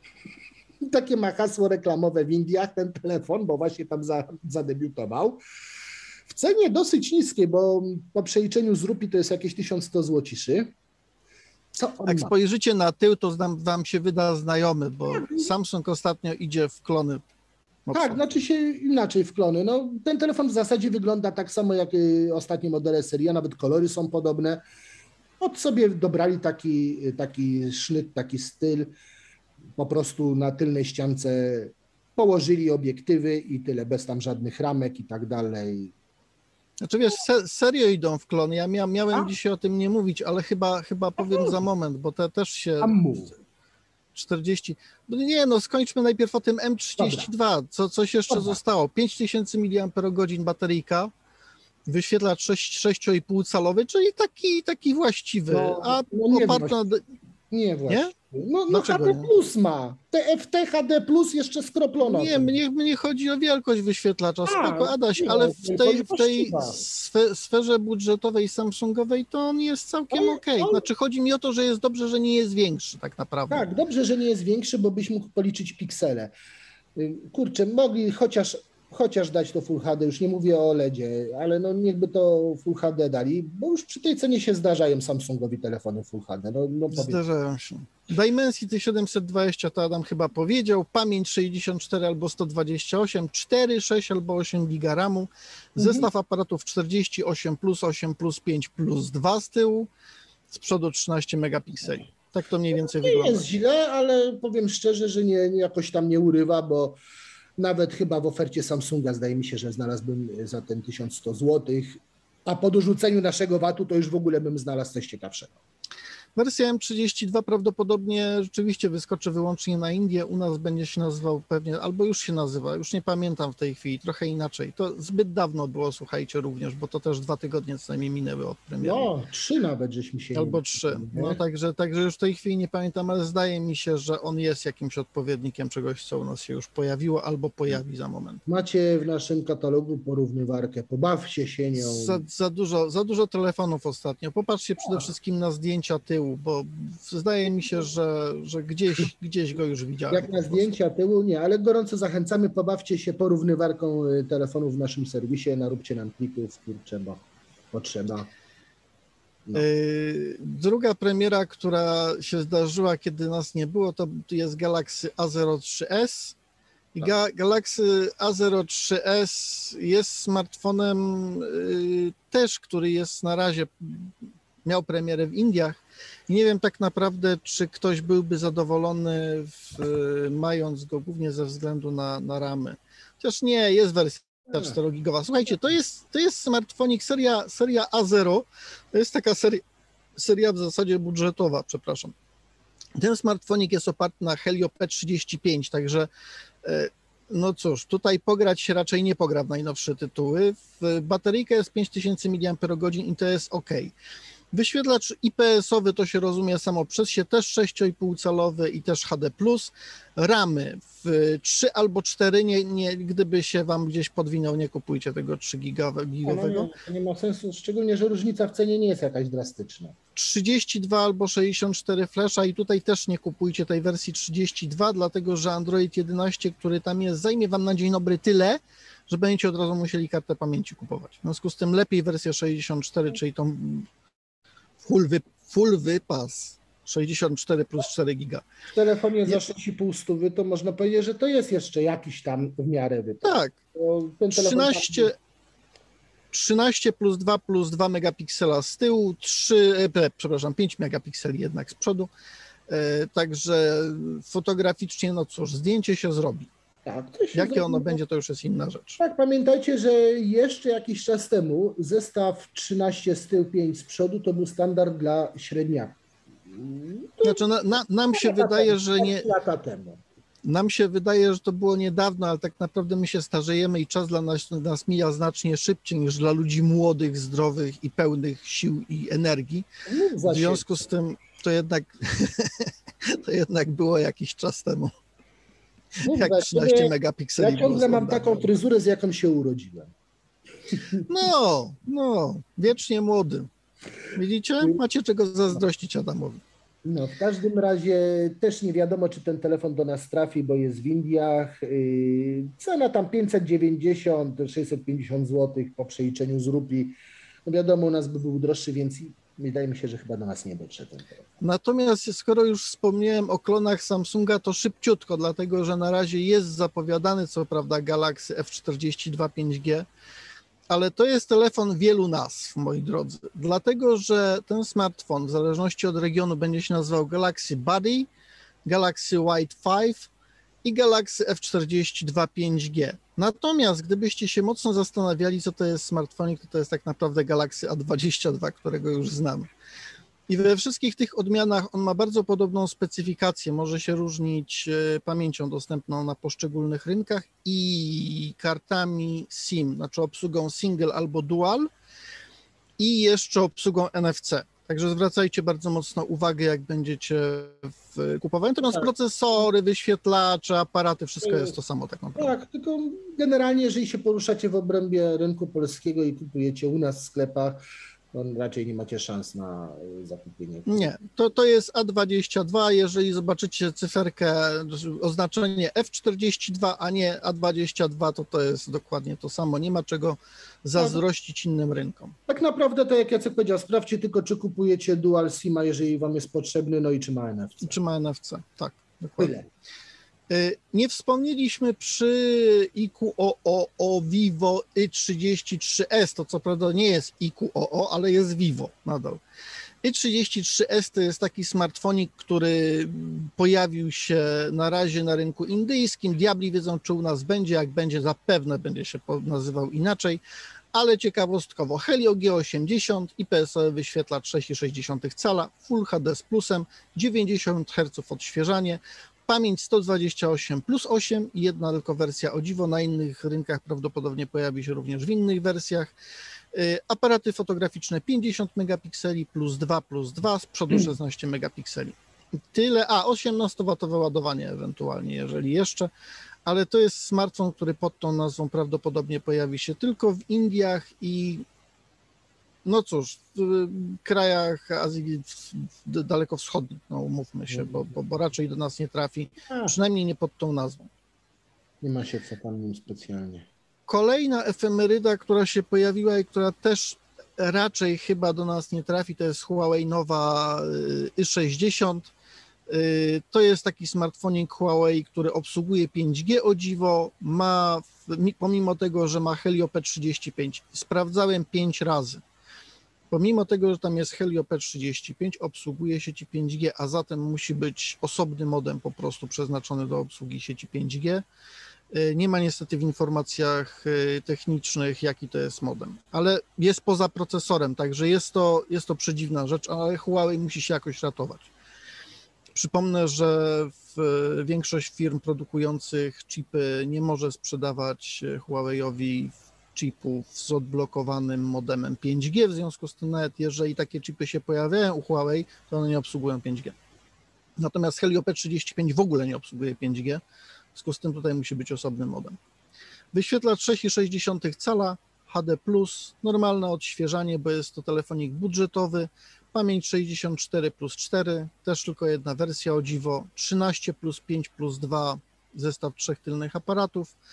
Takie ma hasło reklamowe w Indiach ten telefon, bo właśnie tam za, zadebiutował. W cenie dosyć niskiej, bo po przeliczeniu z rupii to jest jakieś tysiąc sto złociszy. Co on Jak ma? spojrzycie na tył, to znam, wam się wyda znajomy, bo Samsung ostatnio idzie w klony. mocno. Tak, znaczy się inaczej w klony. No, ten telefon w zasadzie wygląda tak samo jak y, ostatnie modele serii, a nawet kolory są podobne. Od sobie dobrali taki, taki sznyt, taki styl. Po prostu na tylnej ściance położyli obiektywy i tyle, bez tam żadnych ramek i tak dalej. Znaczy wiesz, se, serio idą w klony. Ja mia, miałem A? dzisiaj o tym nie mówić, ale chyba, chyba powiem za moment, bo te też się... A mów. czterdzieści. No nie, no skończmy najpierw o tym M trzydzieści dwa. Co, coś jeszcze Dobra. zostało? pięć tysięcy miliamperogodzin bateryjka, wyświetlacz sześć i pół calowy, czyli taki, taki właściwy. No, a no nie oparty na... Nie właśnie. No, no Dlaczego H D nie? plus ma. T F T H D plus jeszcze skroplono. Nie, mnie, mnie chodzi o wielkość wyświetlacza. A, Spoko, Adaś, nie, ale no, w tej, w tej właściwa. sfe, sferze budżetowej Samsungowej to on jest całkiem Ale okej. on- Znaczy chodzi mi o to, że jest dobrze, że nie jest większy tak naprawdę. Tak, dobrze, że nie jest większy, bo byś mógł policzyć piksele. Y, Kurczę, mogli chociaż, chociaż dać to Full H D, już nie mówię o OLEDzie, ale no niechby to Full H D dali, bo już przy tej cenie się zdarzają Samsungowi telefony Full H D. No, no powiedz. Zdarzają się. Dimensity siedemset dwadzieścia to Adam chyba powiedział, pamięć sześćdziesiąt cztery albo sto dwadzieścia osiem, cztery, sześć albo osiem giga ramu, zestaw aparatów czterdzieści osiem plus osiem plus pięć plus dwa z tyłu, z przodu trzynaście megapikseli. Tak to mniej więcej Nie wygląda. jest źle, ale powiem szczerze, że nie, nie jakoś tam nie urywa, bo nawet chyba w ofercie Samsunga zdaje mi się, że znalazłbym za ten tysiąc sto złotych, a po dorzuceniu naszego vatu to już w ogóle bym znalazł coś ciekawszego. Wersja M trzydzieści dwa prawdopodobnie rzeczywiście wyskoczy wyłącznie na Indię. U nas będzie się nazywał pewnie, albo już się nazywa, już nie pamiętam w tej chwili, trochę inaczej. To zbyt dawno było, słuchajcie, również, bo to też dwa tygodnie co najmniej minęły od premiery. No, trzy nawet, żeśmy się... Albo trzy. No także, także już w tej chwili nie pamiętam, ale zdaje mi się, że on jest jakimś odpowiednikiem czegoś, co u nas się już pojawiło albo pojawi za moment. Macie w naszym katalogu porównywarkę, pobawcie się nią. Za, za, dużo, za dużo telefonów ostatnio. Popatrzcie przede wszystkim na zdjęcia tyłu, bo zdaje mi się, że, że gdzieś, gdzieś go już widziałem. Jak na zdjęcia tyłu, nie, ale gorąco zachęcamy, pobawcie się porównywarką y, telefonów w naszym serwisie, naróbcie nam klików, kurczę, bo potrzeba. No. Yy, Druga premiera, która się zdarzyła, kiedy nas nie było, to jest Galaxy A zero trzy S. I Ga- Galaxy A zero trzy S jest smartfonem yy, też, który jest na razie, miał premierę w Indiach. I nie wiem tak naprawdę, czy ktoś byłby zadowolony, w, mając go głównie ze względu na, na ramy. Chociaż nie, jest wersja czterogigowa. Słuchajcie, to jest, to jest smartfonik seria, seria A zero. To jest taka seria, seria w zasadzie budżetowa, przepraszam. Ten smartfonik jest oparty na Helio P trzydzieści pięć, także no cóż, tutaj pograć się raczej nie pogra w najnowsze tytuły. Bateryjka jest pięć tysięcy miliamperogodzin i to jest ok. Wyświetlacz I P S-owy to się rozumie samo przez się, też sześć i pół calowy i też H D plus. Ramy w trzy albo cztery, nie, nie, gdyby się wam gdzieś podwinął, nie kupujcie tego trzy gigowego. Nie, nie ma sensu, szczególnie, że różnica w cenie nie jest jakaś drastyczna. trzydzieści dwa albo sześćdziesiąt cztery flasha i tutaj też nie kupujcie tej wersji trzydzieści dwa, dlatego że Android jedenaście, który tam jest, zajmie wam na dzień dobry tyle, że będziecie od razu musieli kartę pamięci kupować. W związku z tym lepiej wersja sześćdziesiąt cztery, czyli tą full, wy, full wypas, sześćdziesiąt cztery plus cztery giga. W telefonie za sześć i pół stówy to można powiedzieć, że to jest jeszcze jakiś tam w miarę wypas. Tak, Ten trzynaście, tam... trzynaście plus dwa plus dwa megapiksela z tyłu, trzy, e, przepraszam, pięć megapikseli jednak z przodu. E, także fotograficznie, no cóż, zdjęcie się zrobi. Tak, to się Jakie zrobi... ono będzie, to już jest inna rzecz. Tak, pamiętajcie, że jeszcze jakiś czas temu zestaw trzynaście z tyłu, pięć z przodu to był standard dla średniaków. To znaczy, na, na, nam się wydaje, temu, że nie... lata temu. Nam się wydaje, że to było niedawno, ale tak naprawdę my się starzejemy i czas dla nas, nas mija znacznie szybciej niż dla ludzi młodych, zdrowych i pełnych sił i energii. W związku z tym to jednak, to jednak było jakiś czas temu. No jak trzynaście megapikseli. Ja ciągle mam taką fryzurę, z jaką się urodziłem. No, no, wiecznie młody. Widzicie? Macie czego zazdrościć Adamowi. No, w każdym razie też nie wiadomo, czy ten telefon do nas trafi, bo jest w Indiach. Cena tam pięćset dziewięćdziesiąt do sześćset pięćdziesiąt złotych po przeliczeniu z rupii. No wiadomo, u nas by był droższy, więc wydaje mi się, że chyba do nas nie dotrze ten telefon. Natomiast skoro już wspomniałem o klonach Samsunga, to szybciutko, dlatego że na razie jest zapowiadany, co prawda, Galaxy F czterdzieści dwa pięć G, ale to jest telefon wielu nazw, moi drodzy, dlatego że ten smartfon w zależności od regionu będzie się nazywał Galaxy Buddy, Galaxy White pięć i Galaxy F czterdzieści dwa pięć G. Natomiast gdybyście się mocno zastanawiali, co to jest smartfonik, to to jest tak naprawdę Galaxy A dwadzieścia dwa, którego już znamy. I we wszystkich tych odmianach on ma bardzo podobną specyfikację. Może się różnić pamięcią dostępną na poszczególnych rynkach i kartami SIM, znaczy obsługą single albo dual i jeszcze obsługą N F C. Także zwracajcie bardzo mocno uwagę, jak będziecie w kupowaniu. Natomiast tak. Procesory, wyświetlacze, aparaty, wszystko jest to samo tak naprawdę. Tak, tylko generalnie jeżeli się poruszacie w obrębie rynku polskiego i kupujecie u nas w sklepach, to raczej nie macie szans na zakupienie. Nie, to, to jest A dwadzieścia dwa, jeżeli zobaczycie cyferkę, oznaczenie F czterdzieści dwa, a nie A dwadzieścia dwa, to to jest dokładnie to samo, nie ma czego zazdrościć innym rynkom. Tak naprawdę, to jak Jacek powiedział, sprawdźcie tylko, czy kupujecie dual SIM-a, jeżeli wam jest potrzebny, no i czy ma N F C. I czy ma N F C, tak, dokładnie. Tyle. Nie wspomnieliśmy przy I Q O O o Vivo Y trzydzieści trzy S, to co prawda nie jest I Q O O, ale jest Vivo nadal. Y trzydzieści trzy S to jest taki smartfonik, który pojawił się na razie na rynku indyjskim. Diabli wiedzą, czy u nas będzie, jak będzie, zapewne będzie się nazywał inaczej, ale ciekawostkowo Helio G osiemdziesiąt, I P S owy wyświetlacz sześć przecinek sześć cala, Full H D z plusem, dziewięćdziesiąt herców odświeżanie, pamięć sto dwadzieścia osiem plus osiem i jedna tylko wersja, o dziwo, na innych rynkach prawdopodobnie pojawi się również w innych wersjach. Aparaty fotograficzne pięćdziesiąt megapikseli plus dwa plus dwa, z przodu szesnaście megapikseli. Tyle, a osiemnastowatowe ładowanie ewentualnie, jeżeli jeszcze, ale to jest smartfon, który pod tą nazwą prawdopodobnie pojawi się tylko w Indiach i no cóż, w krajach Azji dalekowschodnich, no umówmy się, bo, bo, bo raczej do nas nie trafi, przynajmniej nie pod tą nazwą. Nie ma się co tam nim specjalnie. Kolejna efemeryda, która się pojawiła i która też raczej chyba do nas nie trafi, to jest Huawei nowa Y sześćdziesiąt. To jest taki smartfonik Huawei, który obsługuje pięć G, o dziwo, ma, pomimo tego, że ma Helio P trzydzieści pięć, sprawdzałem pięć razy. Pomimo tego, że tam jest Helio P trzydzieści pięć, obsługuje sieci pięć G, a zatem musi być osobny modem po prostu przeznaczony do obsługi sieci pięć G. Nie ma niestety w informacjach technicznych, jaki to jest modem, ale jest poza procesorem, także jest to, jest to przedziwna rzecz, ale Huawei musi się jakoś ratować. Przypomnę, że w większość firm produkujących chipy nie może sprzedawać Huawei'owi chipów z odblokowanym modemem pięć G, w związku z tym nawet jeżeli takie chipy się pojawiają u Huawei, to one nie obsługują pięć G. Natomiast Helio P trzydzieści pięć w ogóle nie obsługuje pięć G, w związku z tym tutaj musi być osobny modem. Wyświetlacz sześć przecinek sześć cala, H D plus, normalne odświeżanie, bo jest to telefonik budżetowy, pamięć sześćdziesiąt cztery plus cztery, też tylko jedna wersja, o dziwo, trzynaście plus pięć plus dwa, zestaw trzech tylnych aparatów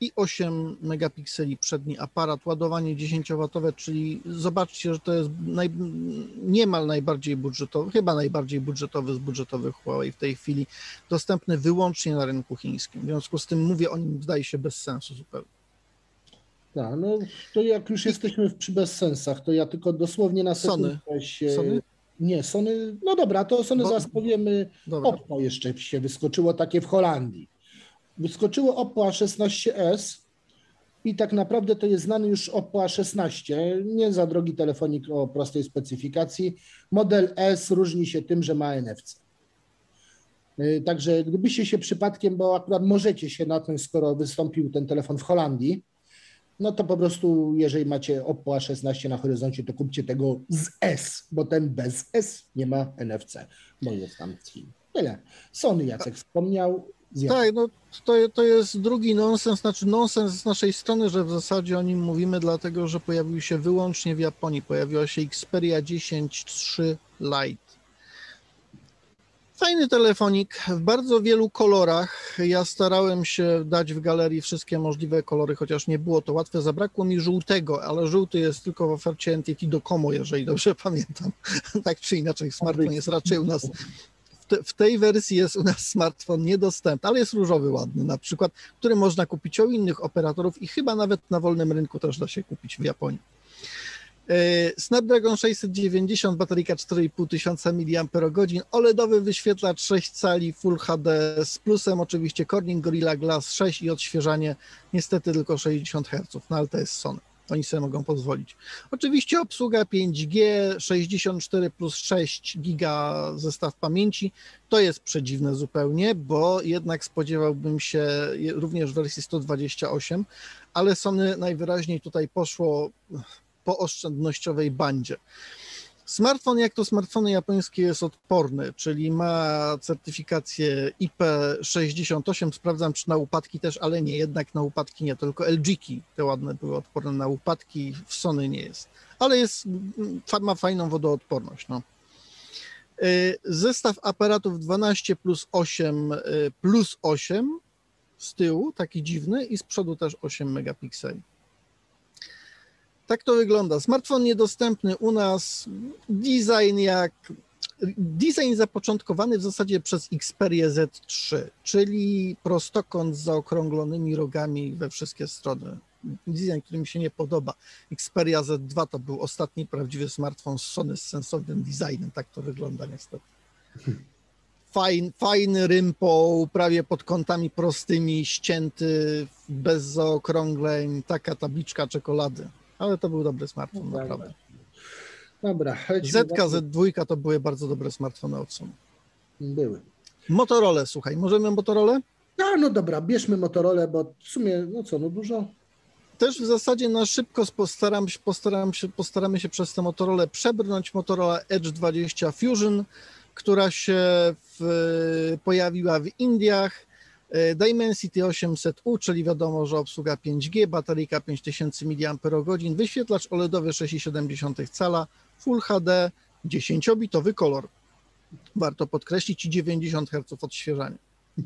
i osiem megapikseli przedni aparat, ładowanie dziesięciowatowe, czyli zobaczcie, że to jest naj, niemal najbardziej budżetowy, chyba najbardziej budżetowy z budżetowych Huawei w tej chwili, dostępny wyłącznie na rynku chińskim. W związku z tym mówię o nim, zdaje się, bez sensu zupełnie. Tak, no to jak już jesteśmy przy bezsensach, to ja tylko dosłownie na Sony. sekundkę się... Sony? Nie, Sony, no dobra, to Sony Bo- zaraz powiemy. Dobra. Oppo jeszcze się wyskoczyło takie w Holandii. Wyskoczyło Oppo A szesnaście S i tak naprawdę to jest znany już Oppo A szesnaście, nie za drogi telefonik o prostej specyfikacji. Model S różni się tym, że ma N F C. Yy, Także gdybyście się przypadkiem, bo akurat możecie się na ten, skoro wystąpił ten telefon w Holandii, no to po prostu, jeżeli macie Oppo A szesnaście na horyzoncie, to kupcie tego z S, bo ten bez S nie ma N F C, bo jest tam z Chin. Tyle. Sony Jacek wspomniał. z Tak, no to, to jest drugi nonsens, znaczy nonsens z naszej strony, że w zasadzie o nim mówimy, dlatego że pojawił się wyłącznie w Japonii. Pojawiła się Xperia dziesięć trzy Lite. Fajny telefonik w bardzo wielu kolorach. Ja starałem się dać w galerii wszystkie możliwe kolory, chociaż nie było to łatwe. Zabrakło mi żółtego, ale żółty jest tylko w ofercie N T T Docomo, jeżeli dobrze pamiętam. Tak czy inaczej, smartfon jest raczej u nas... W, te, w tej wersji jest u nas smartfon niedostępny, ale jest różowy ładny na przykład, który można kupić u innych operatorów i chyba nawet na wolnym rynku też da się kupić w Japonii. Snapdragon sześćset dziewięćdziesiąt, bateryjka cztery i pół tysiąca miliamperogodzin, OLEDowy wyświetlacz sześć cali Full H D z plusem oczywiście Corning Gorilla Glass sześć i odświeżanie niestety tylko sześćdziesiąt herców, no ale to jest Sony. Oni sobie mogą pozwolić. Oczywiście obsługa pięć G, sześćdziesiąt cztery plus sześć giga zestaw pamięci. To jest przedziwne zupełnie, bo jednak spodziewałbym się również w wersji sto dwadzieścia osiem, ale Sony najwyraźniej tutaj poszło po oszczędnościowej bandzie. Smartfon, jak to smartfony japońskie, jest odporny, czyli ma certyfikację I P sześćdziesiąt osiem, sprawdzam czy na upadki też, ale nie, jednak na upadki nie, tylko L G-ki te ładne były odporne na upadki, w Sony nie jest, ale jest, ma fajną wodoodporność. No. Zestaw aparatów dwanaście plus osiem plus osiem z tyłu, taki dziwny i z przodu też osiem megapikseli. Tak to wygląda. Smartfon niedostępny u nas, design jak design zapoczątkowany w zasadzie przez Xperię Z trzy, czyli prostokąt z zaokrąglonymi rogami we wszystkie strony. Design, który mi się nie podoba. Xperia Z dwa to był ostatni prawdziwy smartfon z Sony z sensownym designem. Tak to wygląda niestety. Fajn, fajny rympoł, prawie pod kątami prostymi, ścięty, bez zaokrągleń, taka tabliczka czekolady. Ale to był dobry smartfon, No, naprawdę. Dobra. Zetka, Z dwa to były bardzo dobre smartfony od Sony. Były. Motorola, słuchaj, możemy Motorola? No, no dobra, bierzmy Motorola, bo w sumie, no co, no dużo. Też w zasadzie na szybko postaram się, postaram się, postaramy się przez tę Motorola przebrnąć. Motorola Edge dwadzieścia Fusion, która się w, pojawiła w Indiach. Dimensity osiemset U, czyli wiadomo, że obsługa pięć G, bateryjka pięć tysięcy miliamperogodzin, wyświetlacz OLEDowy sześć i siedem cala, Full H D, dziesięciobitowy kolor. Warto podkreślić i dziewięćdziesiąt herców odświeżania.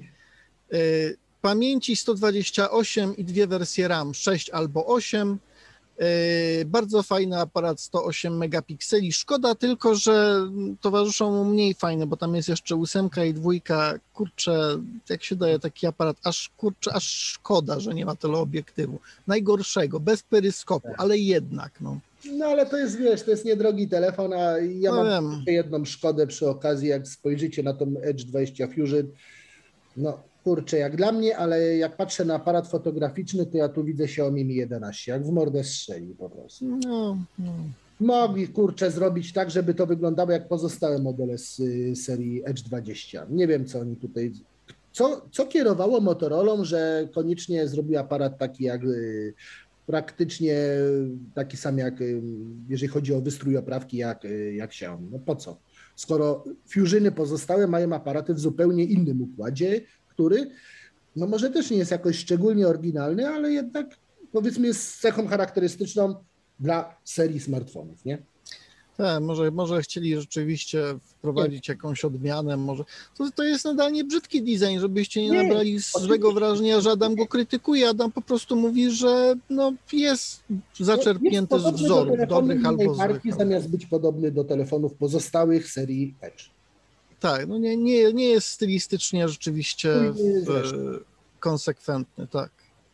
Pamięci sto dwadzieścia osiem i dwie wersje RAM, sześć albo osiem. Bardzo fajny aparat, sto osiem megapikseli. Szkoda tylko, że towarzyszą mu mniej fajne, bo tam jest jeszcze ósemka i dwójka. Kurczę, jak się daje taki aparat, aż kurczę, aż szkoda, że nie ma teleobiektywu. Najgorszego, bez peryskopu, ale jednak, no. No ale to jest, wiesz, to jest niedrogi telefon, a ja No mam wiem. jedną szkodę przy okazji, jak spojrzycie na tą Edge dwadzieścia Fusion, no kurczę, jak dla mnie, ale jak patrzę na aparat fotograficzny, to ja tu widzę Xiaomi Mi jedenaście, jak w mordę strzeli po prostu. No, no. Mogli, kurczę, zrobić tak, żeby to wyglądało jak pozostałe modele z y, serii Edge dwadzieścia. Nie wiem, co oni tutaj... Co, co kierowało Motorolą, że koniecznie zrobił aparat taki jak... Y, praktycznie taki sam jak, y, jeżeli chodzi o wystrój oprawki, jak, y, jak Xiaomi. No po co? Skoro Fusiony pozostałe mają aparaty w zupełnie innym układzie, który no może też nie jest jakoś szczególnie oryginalny, ale jednak powiedzmy jest cechą charakterystyczną dla serii smartfonów, nie? Tak, może, może chcieli rzeczywiście wprowadzić nie. jakąś odmianę, może. To, to jest nadal nie brzydki design, żebyście nie, nie nabrali złego wrażenia, że Adam go krytykuje. Adam po prostu mówi, że no, jest zaczerpnięty jest z wzorów, dobrych albo złych. Marki, zamiast być podobny do telefonów pozostałych serii Edge. Tak, no nie, nie, nie jest stylistycznie rzeczywiście w, konsekwentny, tak.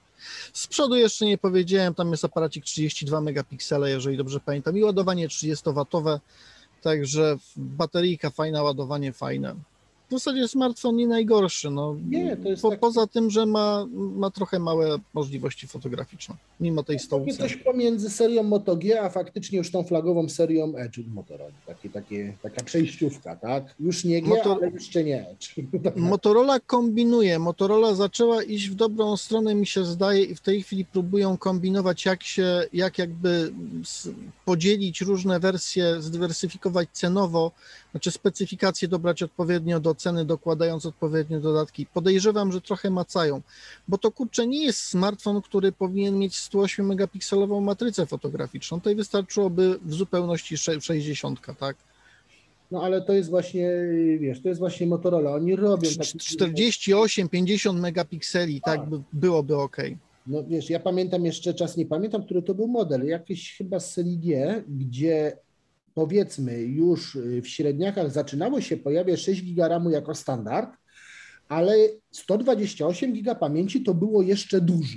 Z przodu jeszcze nie powiedziałem, tam jest aparacik trzydzieści dwa megapiksele, jeżeli dobrze pamiętam, i ładowanie trzydziestowatowe, także bateryjka fajna, ładowanie fajne. W zasadzie smartfon nie najgorszy, no. Nie, to jest po, tak... Poza tym, że ma, ma trochę małe możliwości fotograficzne, mimo tej stołówki. Coś pomiędzy serią Moto G, a faktycznie już tą flagową serią Edge Motorola. Takie, takie, taka przejściówka, tak? Już nie G, Motor... ale jeszcze nie Edge. Motorola kombinuje. Motorola zaczęła iść w dobrą stronę, mi się zdaje, i w tej chwili próbują kombinować, jak się, jak jakby podzielić różne wersje, zdywersyfikować cenowo, znaczy specyfikacje dobrać odpowiednio do ceny, dokładając odpowiednie dodatki. Podejrzewam, że trochę macają, bo to kurczę nie jest smartfon, który powinien mieć sto osiem megapikselową matrycę fotograficzną. Tutaj wystarczyłoby w zupełności sześćdziesiąt, tak? No ale to jest właśnie, wiesz, to jest właśnie Motorola. Oni robią taki... czterdzieści osiem pięćdziesiąt megapikseli, tak by, byłoby ok. No wiesz, ja pamiętam jeszcze czas, nie pamiętam, który to był model, jakiś chyba z serii G, gdzie powiedzmy już w średniakach zaczynało się pojawiać sześć giga ramu jako standard, ale sto dwadzieścia osiem giga pamięci to było jeszcze dużo.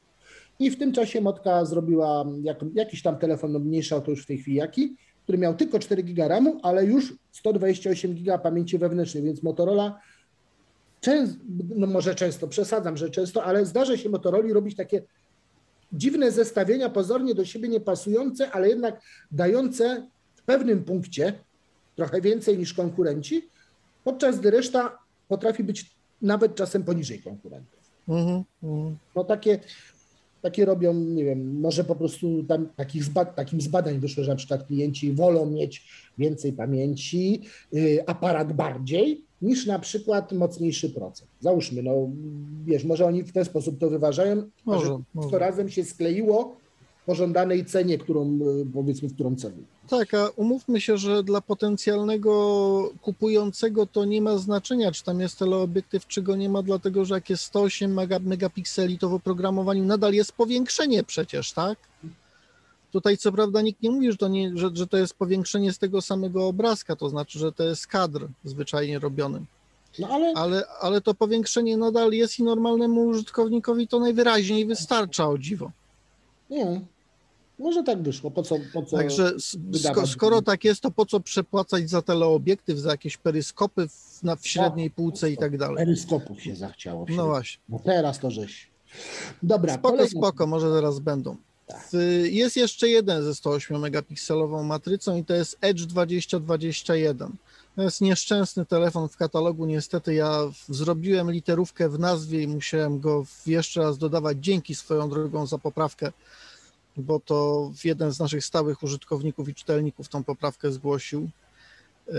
I w tym czasie Motka zrobiła jak, jakiś tam telefon, no mniejszy, to już w tej chwili jaki, który miał tylko cztery giga ramu, ale już sto dwadzieścia osiem giga pamięci wewnętrznej, więc Motorola, często, no może często, przesadzam, że często, ale zdarza się Motoroli robić takie dziwne zestawienia, pozornie do siebie niepasujące, ale jednak dające w pewnym punkcie trochę więcej niż konkurenci, podczas gdy reszta potrafi być nawet czasem poniżej konkurentów. Mm-hmm. No takie, takie robią, nie wiem, może po prostu tam takich z bad, takim z badań wyszło, że na przykład klienci wolą mieć więcej pamięci, yy, aparat bardziej, niż na przykład mocniejszy procent. Załóżmy, no wiesz, może oni w ten sposób to wyważają, może, że może. to razem się skleiło w pożądanej cenie, którą powiedzmy, w którą celują. Tak, a umówmy się, że dla potencjalnego kupującego to nie ma znaczenia, czy tam jest teleobiektyw, czy go nie ma, dlatego że jak jest sto osiem megapikseli, to w oprogramowaniu nadal jest powiększenie przecież, tak? Tutaj co prawda nikt nie mówi, że to, nie, że, że to jest powiększenie z tego samego obrazka, to znaczy, że to jest kadr zwyczajnie robiony. No ale... Ale, ale to powiększenie nadal jest i normalnemu użytkownikowi to najwyraźniej wystarcza, o dziwo. Nie, może tak wyszło, po co, po co Także sko, skoro tak jest, to po co przepłacać za teleobiektyw, za jakieś peryskopy w, na, w średniej no, półce i tak dalej. Peryskopów się zachciało. No właśnie. No teraz to żeś. Dobra. Spoko, kolejna... spoko, może zaraz będą. Tak. Jest jeszcze jeden ze sto osiem megapikselową matrycą i to jest Edge dwadzieścia dwadzieścia jeden. To jest nieszczęsny telefon w katalogu, niestety ja zrobiłem literówkę w nazwie i musiałem go jeszcze raz dodawać, dzięki swoją drogą za poprawkę, bo to jeden z naszych stałych użytkowników i czytelników tą poprawkę zgłosił. Yy,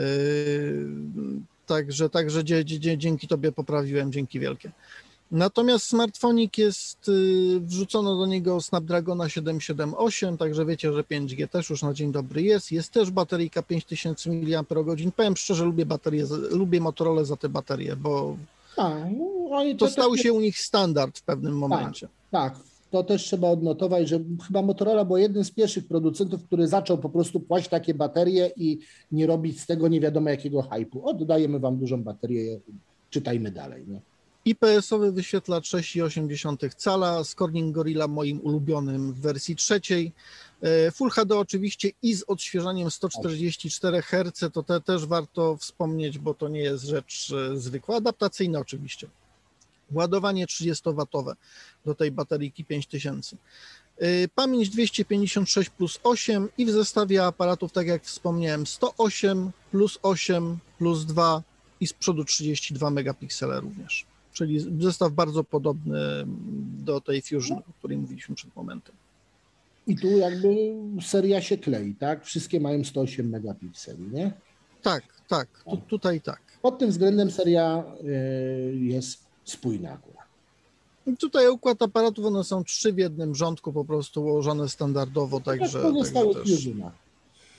także także dzie, dzie, dzięki tobie poprawiłem, dzięki wielkie. Natomiast smartfonik jest, yy, wrzucono do niego Snapdragona siedemset siedemdziesiąt osiem, także wiecie, że pięć G też już na dzień dobry jest. Jest też bateryjka pięć tysięcy miliampergodzin. Powiem szczerze, lubię baterię, lubię Motorola za te baterie, bo A, no, to stał się u nich standard w pewnym momencie. Tak, tak. To też trzeba odnotować, że chyba Motorola był jednym z pierwszych producentów, który zaczął po prostu płaść takie baterie i nie robić z tego nie wiadomo jakiego hype'u. Oddajemy wam dużą baterię, czytajmy dalej. Nie? I P S-owy wyświetlacz sześć przecinek osiem cala z Corning Gorilla, moim ulubionym w wersji trzeciej. Full H D oczywiście i z odświeżaniem sto czterdzieści cztery herce, to te też warto wspomnieć, bo to nie jest rzecz zwykła. Adaptacyjna oczywiście. Ładowanie trzydziestowatowe do tej bateryjki pięć tysięcy. Pamięć dwieście pięćdziesiąt sześć plus osiem i w zestawie aparatów, tak jak wspomniałem, sto osiem plus osiem plus dwa i z przodu trzydzieści dwa megapiksele również. Czyli zestaw bardzo podobny do tej Fusion, o której mówiliśmy przed momentem. I tu jakby seria się klei, tak? Wszystkie mają sto osiem megapikseli, nie? Tak, tak, tu, tutaj tak. Pod tym względem seria y, jest spójna akurat. I tutaj układ aparatów, one są trzy w jednym rządku po prostu ułożone standardowo, także... Tak, także też...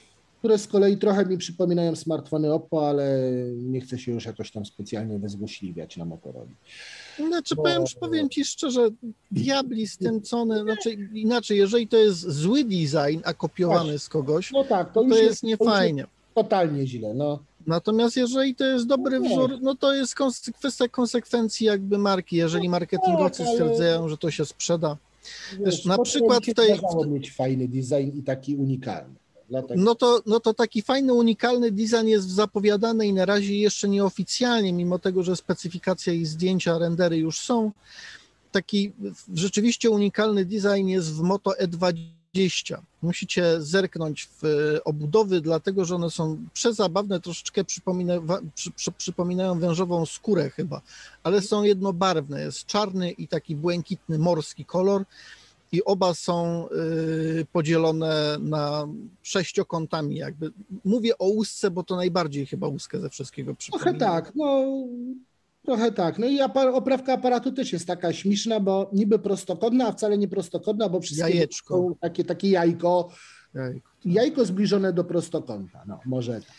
które z kolei trochę mi przypominają smartfony Oppo, ale nie chcę się już jakoś tam specjalnie wyzłośliwiać na Motorola. Znaczy, Bo... powiem, powiem ci szczerze, diabli z tym, co one, znaczy inaczej, jeżeli to jest zły design, a kopiowany Właśnie. z kogoś, No tak, to, to, już to jest jest niefajnie. Totalnie źle, no. Natomiast jeżeli to jest dobry No wzór, no to jest konse- kwestia konsekwencji jakby marki. Jeżeli marketingowcy tak, ale- stwierdzają, że to się sprzeda. Wiesz, na Motorola przykład się w tej- zdarzało mieć fajny design i taki unikalny. Dlatego... No to, no to taki fajny, unikalny design jest zapowiadany i na razie jeszcze nieoficjalnie, mimo tego, że specyfikacja i zdjęcia, rendery już są. Taki rzeczywiście unikalny design jest w Moto E dwadzieścia. Musicie zerknąć w obudowy, dlatego że one są przezabawne, troszeczkę przypomina, przy, przy, przypominają wężową skórę chyba, ale są jednobarwne. Jest czarny i taki błękitny morski kolor i oba są y, podzielone na sześciokątami jakby. Mówię o łusce, bo to najbardziej chyba łuskę ze wszystkiego przypomina. Trochę tak, no trochę tak. No i apar- oprawka aparatu też jest taka śmieszna, bo niby prostokątna, a wcale nie prostokątna, bo wszystkie Jajeczko. są takie, takie jajko, Jajko. jajko zbliżone do prostokąta, no może tak.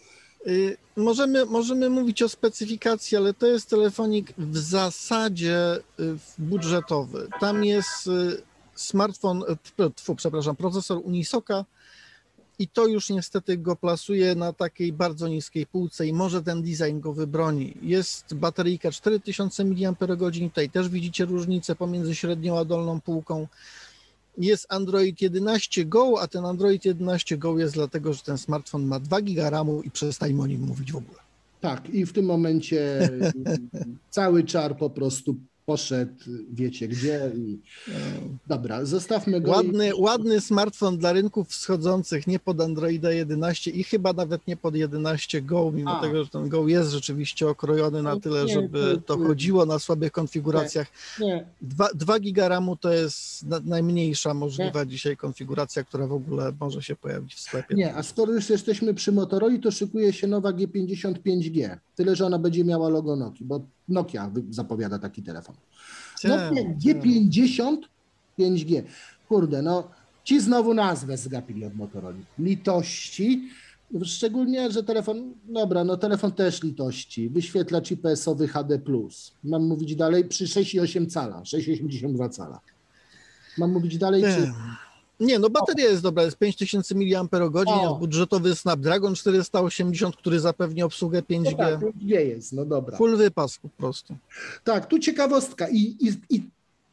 Y, Możemy, możemy mówić o specyfikacji, ale to jest telefonik w zasadzie y, budżetowy. Tam jest y, smartfon, y, tfu, przepraszam, procesor Unisoka i to już niestety go plasuje na takiej bardzo niskiej półce i może ten design go wybroni. Jest bateryjka cztery tysiące miliamperów godzin, tutaj też widzicie różnicę pomiędzy średnią a dolną półką. Jest Android jedenaście Go, a ten Android jedenaście Go jest dlatego, że ten smartfon ma dwa giga ramu i przestańmy o nim mówić w ogóle. Tak, i w tym momencie cały czar po prostu poszedł, wiecie gdzie. I... Dobra, zostawmy go. Ładny, i... ładny smartfon dla rynków wschodzących, nie pod Androida jedenaście i chyba nawet nie pod jedenaście Go, mimo A. tego, że ten Go jest rzeczywiście okrojony na tyle, Nie, żeby to- to chodziło na słabych konfiguracjach. Nie, dwa giga ramu to jest na, najmniejsza możliwa dzisiaj konfiguracja, która w ogóle może się pojawić w sklepie. nie, a skoro już jesteśmy przy Motorola, to szykuje się nowa G pięćdziesiąt pięć G. Tyle, że ona będzie miała logo Nokii, bo Nokia wy- zapowiada taki telefon. Nokia G pięćdziesiąt pięć G. Kurde, no ci znowu nazwę zgapili od Motorola. Litości. Szczególnie, że telefon, dobra, no telefon też litości. Wyświetlacz I P S-owy H D plus. Mam mówić dalej przy sześć i osiem cala, sześć przecinek osiemdziesiąt dwa cala. Mam mówić dalej przy... Nie, no bateria jest dobra, jest pięć tysięcy miliamperów godzin, O. jest budżetowy Snapdragon czterysta osiemdziesiąt, który zapewni obsługę pięć G. No tak, pięć G jest, no dobra. Full wypas po prostu. Tak, tu ciekawostka i, i, i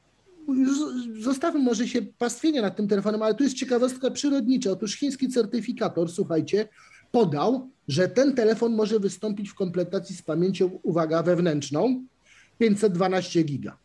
z- zostawmy może się pastwienie nad tym telefonem, ale tu jest ciekawostka przyrodnicza. Otóż chiński certyfikator, słuchajcie, podał, że ten telefon może wystąpić w kompletacji z pamięcią, uwaga, wewnętrzną, pięćset dwanaście giga.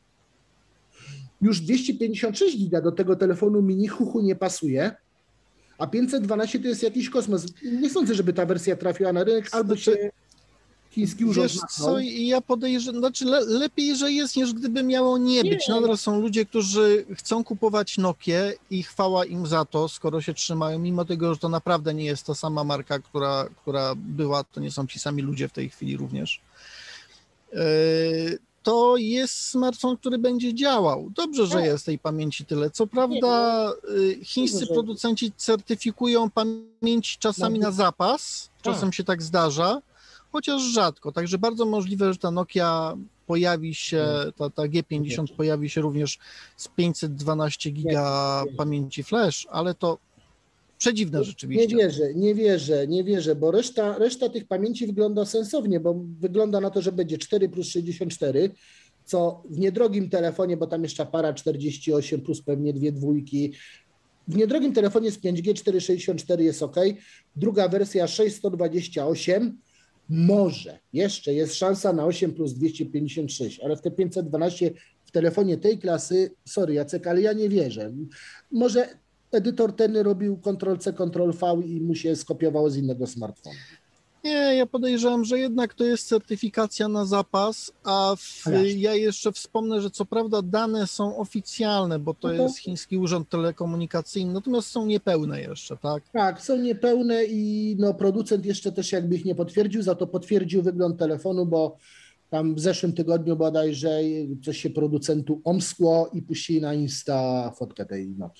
Już dwieście pięćdziesiąt sześć giga do tego telefonu mini chuchu nie pasuje, a pięćset dwanaście to jest jakiś kosmos. Nie sądzę, żeby ta wersja trafiła na rynek, albo Znaczy, się chiński urząd Wiesz machnął. co, i ja podejrzewam, znaczy le, lepiej, że jest, niż gdyby miało nie być. Nie. Nadal są ludzie, którzy chcą kupować Nokię i chwała im za to, skoro się trzymają, mimo tego, że to naprawdę nie jest ta sama marka, która, która była, to nie są ci sami ludzie w tej chwili również. Yy, To jest smartfon, który będzie działał. Dobrze, że Tak. jest tej pamięci tyle. Co prawda yy, chińscy Dobrze, że- producenci certyfikują pamięć czasami No, na zapas, czasem się tak zdarza, chociaż rzadko. Także bardzo możliwe, że ta Nokia pojawi się, ta, ta G pięćdziesiąt pojawi się również z pięćset dwanaście giga Nie. pamięci flash, ale to przedziwne Nie rzeczywiście. wierzę, nie wierzę, nie wierzę, bo reszta, reszta tych pamięci wygląda sensownie, bo wygląda na to, że będzie cztery plus sześćdziesiąt cztery, co w niedrogim telefonie, bo tam jeszcze para czterdzieści osiem plus pewnie dwie dwójki, w niedrogim telefonie z pięć G czterysta sześćdziesiąt cztery jest ok, druga wersja sześćset dwadzieścia osiem, może, jeszcze jest szansa na osiem plus dwieście pięćdziesiąt sześć, ale w te pięćset dwanaście w telefonie tej klasy, sorry Jacek, ale ja nie wierzę. Może edytor ten robił kontrol C, kontrol V i mu się skopiowało z innego smartfona. Nie, ja podejrzewam, że jednak to jest certyfikacja na zapas, a w, Jasne. ja jeszcze wspomnę, że co prawda dane są oficjalne, bo to No to- jest Chiński Urząd Telekomunikacyjny, natomiast są niepełne jeszcze, tak? Tak, są niepełne i no, producent jeszcze też jakby ich nie potwierdził, za to potwierdził wygląd telefonu, bo tam w zeszłym tygodniu bodajże coś się producentu omskło i puścili na Insta fotkę tej Nokii.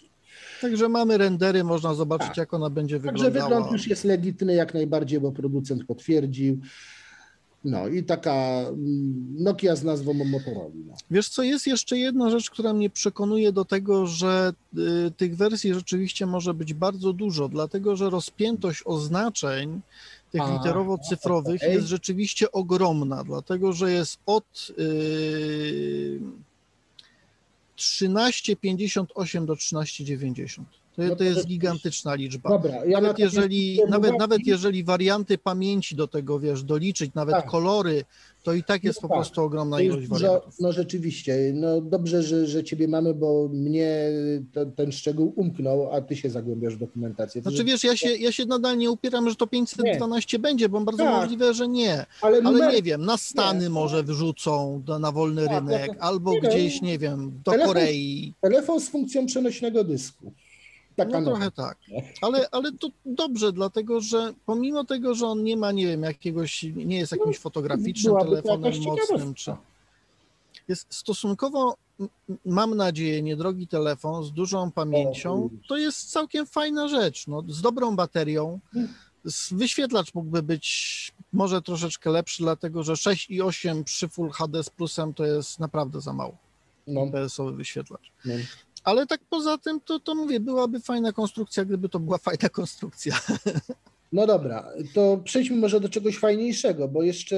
Także mamy rendery, można zobaczyć, Tak. jak ona będzie Także wyglądała. wygląd już jest legitny jak najbardziej, bo producent potwierdził. No i taka Nokia z nazwą Motorola. No. Wiesz co, jest jeszcze jedna rzecz, która mnie przekonuje do tego, że y, tych wersji rzeczywiście może być bardzo dużo, dlatego że rozpiętość oznaczeń tych A, literowo-cyfrowych okay. jest rzeczywiście ogromna, dlatego że jest od y, trzynaście pięćdziesiąt osiem do trzynaście dziewięćdziesiąt. To, No to jest gigantyczna liczba. Dobra, ja nawet, jeżeli, nawet, uwagi... nawet jeżeli warianty pamięci do tego, wiesz, doliczyć, nawet tak. kolory, to i tak jest no po tak. prostu ogromna to ilość dużo, wariantów. No rzeczywiście, no dobrze, że, że Ciebie mamy, bo mnie to, ten szczegół umknął, a Ty się zagłębiasz w dokumentację. To znaczy wiesz, ja się, ja się nadal nie upieram, że to pięćset dwanaście nie. będzie, bo bardzo tak. możliwe, że nie. Ale, ale numer... nie wiem, na Stany nie. może wyrzucą do, na wolny tak, rynek, tak, albo nie gdzieś, no. nie wiem, do telefon, Korei. Telefon z funkcją przenośnego dysku. Taka no trochę tak, ale, ale to dobrze, dlatego że pomimo tego, że on nie ma, nie wiem, jakiegoś, nie jest jakimś fotograficznym telefonem mocnym, czy jest stosunkowo, mam nadzieję, niedrogi telefon z dużą pamięcią, to jest całkiem fajna rzecz, no, z dobrą baterią. Wyświetlacz mógłby być może troszeczkę lepszy, dlatego że sześć i osiem przy Full H D z plusem to jest naprawdę za mało. No. P S-owy wyświetlacz. No. Ale tak poza tym, to, to mówię, byłaby fajna konstrukcja, gdyby to była fajna konstrukcja. No dobra, to przejdźmy może do czegoś fajniejszego, bo jeszcze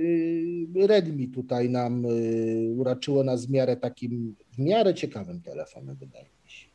Redmi tutaj nam uraczyło nas w miarę takim, w miarę ciekawym telefonem, wydaje mi się.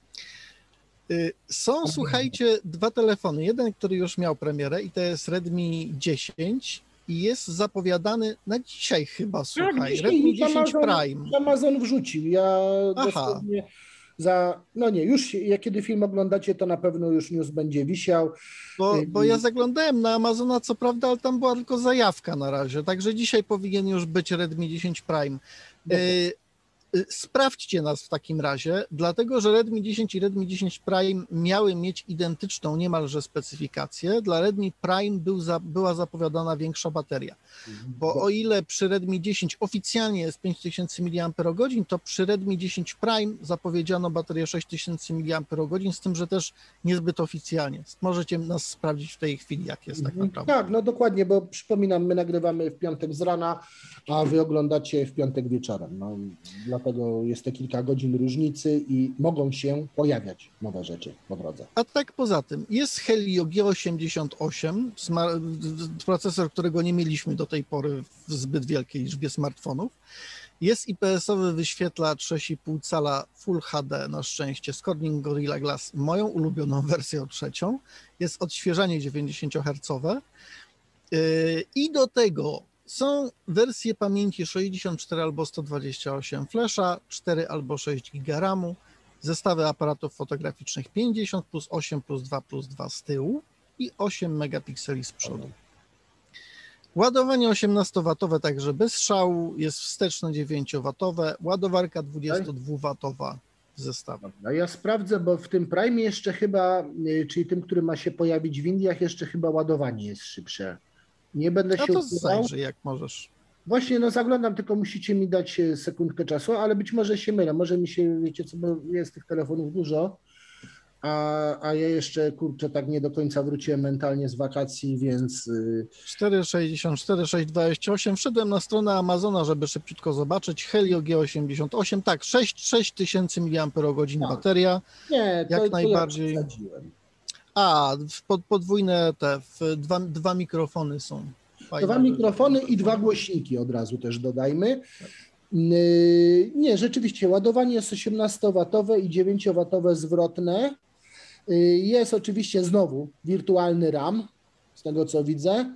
Są, słuchajcie, dwa telefony. Jeden, który już miał premierę i to jest Redmi dziesięć i jest zapowiadany na dzisiaj chyba, słuchaj, tak, dzisiaj Redmi dziesięć Amazon, Prime. Amazon wrzucił, ja dosłownie za, no nie, już jak kiedy film oglądacie, to na pewno już news będzie wisiał. Bo, bo ja zaglądałem na Amazona, co prawda, ale tam była tylko zajawka na razie, także dzisiaj powinien już być Redmi dziesięć Prime. Y Sprawdźcie nas w takim razie, dlatego że Redmi dziesięć i Redmi dziesięć Prime miały mieć identyczną niemalże specyfikację. Dla Redmi Prime był za, była zapowiadana większa bateria, bo o ile przy Redmi dziesięć oficjalnie jest pięć tysięcy miliamperogodzin, to przy Redmi dziesięć Prime zapowiedziano baterię sześć tysięcy miliamperogodzin, z tym, że też niezbyt oficjalnie. Możecie nas sprawdzić w tej chwili, jak jest tak naprawdę. Tak, no dokładnie, bo przypominam, my nagrywamy w piątek z rana, a wy oglądacie w piątek wieczorem. No, dlatego jest te kilka godzin różnicy i mogą się pojawiać nowe rzeczy po drodze. A tak poza tym, jest Helio G osiemdziesiąt osiem, procesor, którego nie mieliśmy do tej pory w zbyt wielkiej liczbie smartfonów. Jest I P S-owy wyświetlacz sześć i pół cala Full H D na szczęście z Corning Gorilla Glass, moją ulubioną wersją trzecią. Jest odświeżanie dziewięćdziesięciohercowe i do tego są wersje pamięci sześćdziesiąt cztery albo sto dwadzieścia osiem flasha, cztery albo sześć giga ramu, zestawy aparatów fotograficznych pięćdziesiąt plus osiem plus dwa plus dwa z tyłu i osiem megapikseli z przodu. Ładowanie osiemnastowatowe, także bez szału, jest wsteczne dziewięciowatowe, ładowarka dwudziestodwuwatowa w zestawie. No ja sprawdzę, bo w tym Prime jeszcze chyba, czyli tym, który ma się pojawić w Indiach, jeszcze chyba ładowanie jest szybsze. Nie będę się ukrywał. A to zajrzyj, jak możesz. Właśnie, no zaglądam, tylko musicie mi dać sekundkę czasu, ale być może się mylę, może mi się, wiecie co, bo jest tych telefonów dużo, a, a ja jeszcze, kurczę, tak nie do końca wróciłem mentalnie z wakacji, więc... cztery sześćdziesiąt cztery, sześć dwadzieścia osiem, wszedłem na stronę Amazona, żeby szybciutko zobaczyć, Helio G osiemdziesiąt osiem, tak, sześć tysięcy miliamperogodzin tak. Bateria, nie, to, jak to najbardziej... Ja A, pod, podwójne te, dwa, dwa mikrofony są. Fajne, dwa mikrofony i dwa głośniki od razu też dodajmy. Nie, rzeczywiście ładowanie jest osiemnastowatowe i dziewięciowatowe zwrotne. Jest oczywiście znowu wirtualny RAM, z tego co widzę.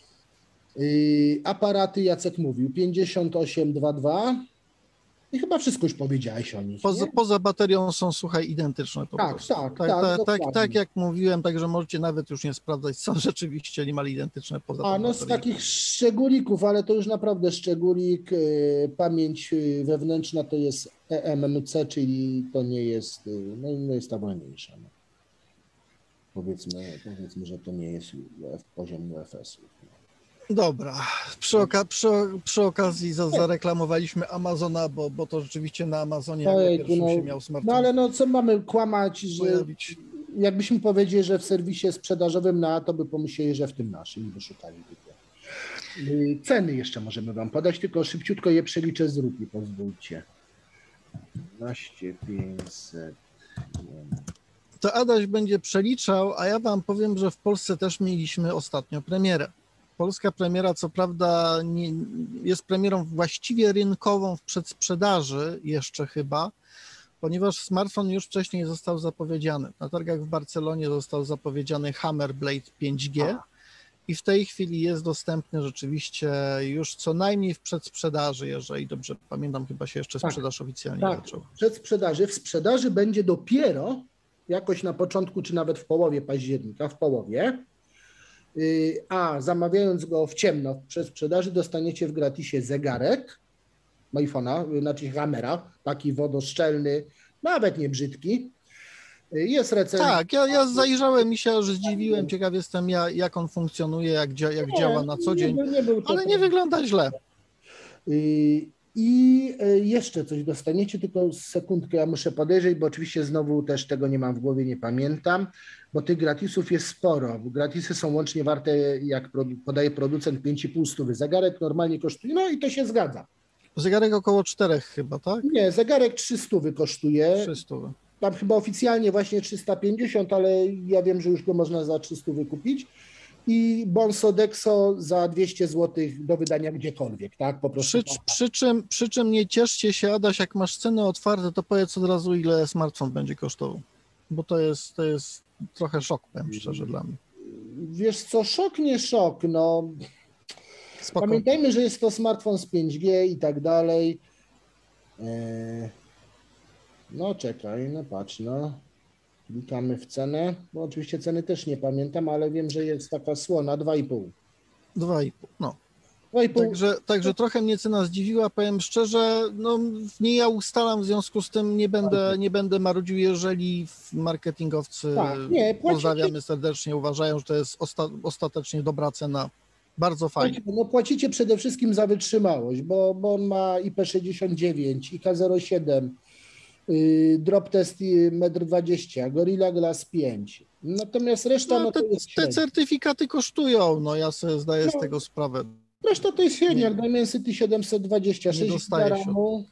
Aparaty, Jacek mówił, pięćdziesiąt osiem dwadzieścia dwa. I chyba wszystko już powiedziałeś o nich. Poza, poza baterią są, słuchaj, identyczne po tak, prostu. Tak, tak, tak, tak, tak, tak jak mówiłem, także możecie nawet już nie sprawdzać, są rzeczywiście niemal identyczne poza A no z takich szczególików, ale to już naprawdę szczególik, pamięć wewnętrzna to jest E M M C, czyli to nie jest, no, no jest ta wolniejsza. No. Powiedzmy, powiedzmy, że to nie jest poziom U F S-u. Dobra, przy, oka przy, przy okazji za zareklamowaliśmy Amazona, bo, bo to rzeczywiście na Amazonie jako Ojejku, pierwszym no, się miał no smartfon ale no co mamy kłamać, że pojawić. jakbyśmy powiedzieli, że w serwisie sprzedażowym na to by pomyśleli, że w tym naszym wyszukali. Y, Ceny jeszcze możemy wam podać, tylko szybciutko je przeliczę z rupii, pozwólcie. dwanaście pięćset. To Adaś będzie przeliczał, a ja wam powiem, że w Polsce też mieliśmy ostatnio premierę. Polska premiera, co prawda, nie, jest premierą właściwie rynkową w przedsprzedaży jeszcze chyba, ponieważ smartfon już wcześniej został zapowiedziany. Na targach w Barcelonie został zapowiedziany Hammerblade pięć G i w tej chwili jest dostępny rzeczywiście już co najmniej w przedsprzedaży, jeżeli dobrze pamiętam, chyba się jeszcze sprzedaż tak, oficjalnie tak, zaczęła. W przedsprzedaży, w sprzedaży będzie dopiero jakoś na początku, czy nawet w połowie października, w połowie, a zamawiając go w ciemno w przedsprzedaży dostaniecie w gratisie zegarek iPhone'a, znaczy Hammera, taki wodoszczelny, nawet nie brzydki. Jest recenzja. Tak, ja, ja zajrzałem i się aż zdziwiłem, ciekaw jestem ja, jak on funkcjonuje, jak, dzia jak nie, działa na co dzień, nie, nie był ale nie wygląda źle. I jeszcze coś dostaniecie, tylko sekundkę, ja muszę podejrzeć, bo oczywiście znowu też tego nie mam w głowie, nie pamiętam, bo tych gratisów jest sporo. Gratisy są łącznie warte, jak podaje producent, pięć i pół stówy. Zegarek normalnie kosztuje, no i to się zgadza. Zegarek około czterech chyba, tak? Nie, zegarek trzy stówy kosztuje. trzy stówy. Tam chyba oficjalnie właśnie trzysta pięćdziesiąt, ale ja wiem, że już go można za trzysta wykupić. I Bonso Dexo za dwieście złotych do wydania gdziekolwiek, tak? Po prostu. Przy, przy, czym, przy czym nie cieszcie się, Adaś, jak masz ceny otwarte, to powiedz od razu, ile smartfon będzie kosztował. Bo to jest, to jest trochę szok, powiem szczerze, dla mnie. Wiesz co, szok, nie szok, no. Spoko. Pamiętajmy, że jest to smartfon z pięć G i tak dalej. Eee, no czekaj, no patrz, no. Klikamy w cenę, bo oczywiście ceny też nie pamiętam, ale wiem, że jest taka słona, dwa i pół. dwa i pół, no. dwa i pół. Także, także trochę mnie cena zdziwiła, powiem szczerze, no nie ja ustalam, w związku z tym nie będę, nie będę marudził, jeżeli marketingowcy, tak, nie, płacicie, pozdrawiamy serdecznie, uważają, że to jest osta ostatecznie dobra cena, bardzo fajnie. No płacicie przede wszystkim za wytrzymałość, bo, bo on ma I P sześćdziesiąt dziewięć, I K zero siedem, yy, drop test metr dwadzieścia, Gorilla Glass pięć. Natomiast reszta No, no, te, to jest te średnia. certyfikaty kosztują, no ja sobie zdaję No. z tego sprawę. Reszta to jest średnia, jak Dimensity siedemset dwadzieścia sześć giga ramu,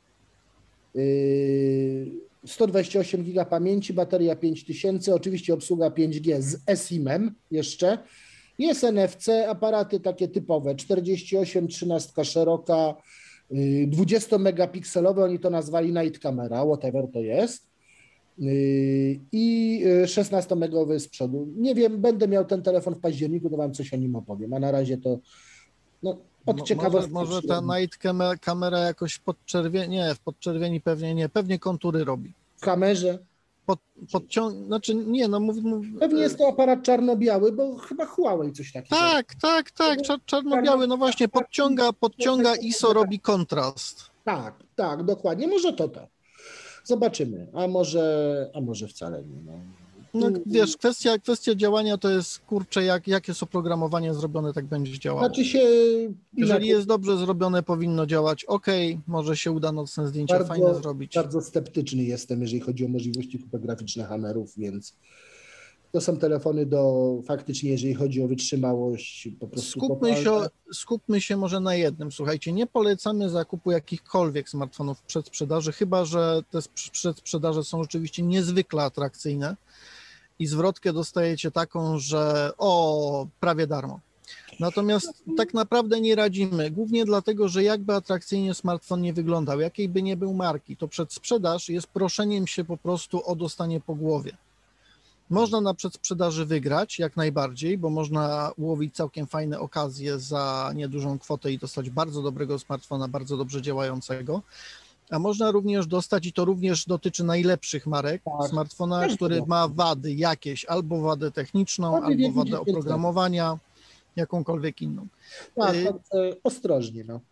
yy, sto dwadzieścia osiem giga pamięci, bateria pięć tysięcy, oczywiście obsługa pięć G z eSIM-em jeszcze. Jest N F C, aparaty takie typowe, czterdzieści osiem, trzynaście szeroka, yy, dwudziestomegapikselowe, oni to nazwali night camera, whatever to jest. Yy, I szesnastomegowy z przodu. Nie wiem, będę miał ten telefon w październiku, to wam coś o nim opowiem, a na razie to no, od ciekawostki. Może, może ta night kamera, kamera jakoś podczerwieni, nie, w podczerwieni pewnie nie, pewnie kontury robi. W kamerze. Pod, podciąg... Znaczy nie, no mów, mów... Pewnie jest to aparat czarno-biały, bo chyba Huawei coś takiego. Tak, tak, tak, Czar czarno-biały, no właśnie, podciąga, podciąga I S O, robi kontrast. Tak, tak, dokładnie, może to to. Zobaczymy, a może, a może wcale nie. No. No wiesz, kwestia, kwestia działania to jest, kurczę, jak, jakie jest oprogramowanie zrobione, tak będzie działało. Znaczy się... Jeżeli jest dobrze zrobione, powinno działać ok, może się uda nocne zdjęcia bardzo, fajne zrobić. Bardzo sceptyczny jestem, jeżeli chodzi o możliwości fotograficzne Hammerów, więc to są telefony do faktycznie, jeżeli chodzi o wytrzymałość, po prostu skupmy się, skupmy się może na jednym, słuchajcie, nie polecamy zakupu jakichkolwiek smartfonów w przedsprzedaży, chyba że te przedsprzedaże są rzeczywiście niezwykle atrakcyjne i zwrotkę dostajecie taką, że o, prawie darmo. Natomiast tak naprawdę nie radzimy, głównie dlatego, że jakby atrakcyjnie smartfon nie wyglądał, jakiej by nie był marki, to przedsprzedaż jest proszeniem się po prostu o dostanie po głowie. Można na przedsprzedaży wygrać, jak najbardziej, bo można ułowić całkiem fajne okazje za niedużą kwotę i dostać bardzo dobrego smartfona, bardzo dobrze działającego, a można również dostać, i to również dotyczy najlepszych marek, tak, smartfona, który ma wady jakieś, albo wadę techniczną, wady albo wadę oprogramowania, jakąkolwiek inną. Tak, tak, ostrożnie, no.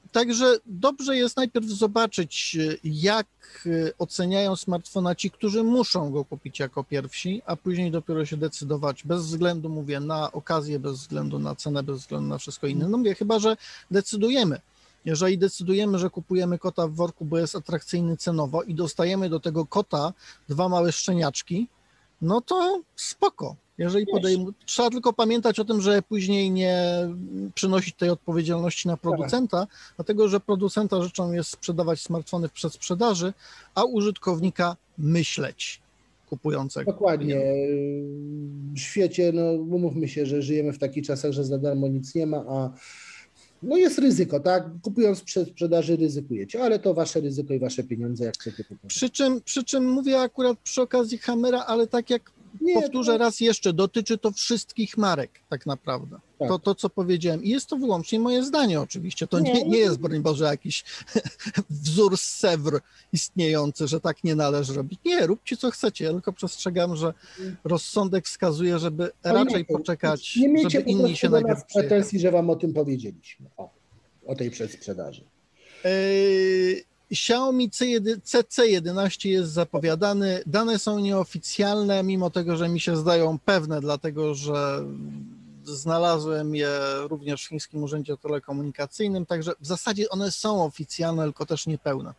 Także dobrze jest najpierw zobaczyć, jak oceniają smartfona ci, którzy muszą go kupić jako pierwsi, a później dopiero się decydować, bez względu, mówię, na okazję, bez względu na cenę, bez względu na wszystko inne. No mówię, chyba że decydujemy. Jeżeli decydujemy, że kupujemy kota w worku, bo jest atrakcyjny cenowo i dostajemy do tego kota dwa małe szczeniaczki, no to spoko. Jeżeli podejm- trzeba tylko pamiętać o tym, że później nie przynosić tej odpowiedzialności na producenta, tak. Dlatego że producenta rzeczą jest sprzedawać smartfony w przedsprzedaży, a użytkownika myśleć kupującego. Dokładnie. W świecie, no umówmy się, że żyjemy w takich czasach, że za darmo nic nie ma, a no jest ryzyko, tak? Kupując przed sprzedaży ryzykujecie, ale to wasze ryzyko i wasze pieniądze, jak chcecie kupować. Przy czym, przy czym mówię akurat przy okazji Hammera, ale tak jak nie, powtórzę to... raz jeszcze, dotyczy to wszystkich marek tak naprawdę. Tak. To, to, co powiedziałem. I jest to wyłącznie moje zdanie oczywiście. To nie, nie, nie jest, broń Boże, jakiś wzór z Sewr istniejący, że tak nie należy robić. Nie, róbcie co chcecie. Ja tylko przestrzegam, że rozsądek wskazuje, żeby no raczej nie, poczekać, nie miejcie żeby inni się najpierw przyjechali. Pretensji, że wam o tym powiedzieliśmy. O, o tej przedsprzedaży. Yy... Xiaomi C C jedenaście jest zapowiadany. Dane są nieoficjalne, mimo tego, że mi się zdają pewne, dlatego że znalazłem je również w Chińskim Urzędzie Telekomunikacyjnym, także w zasadzie one są oficjalne, tylko też niepełne.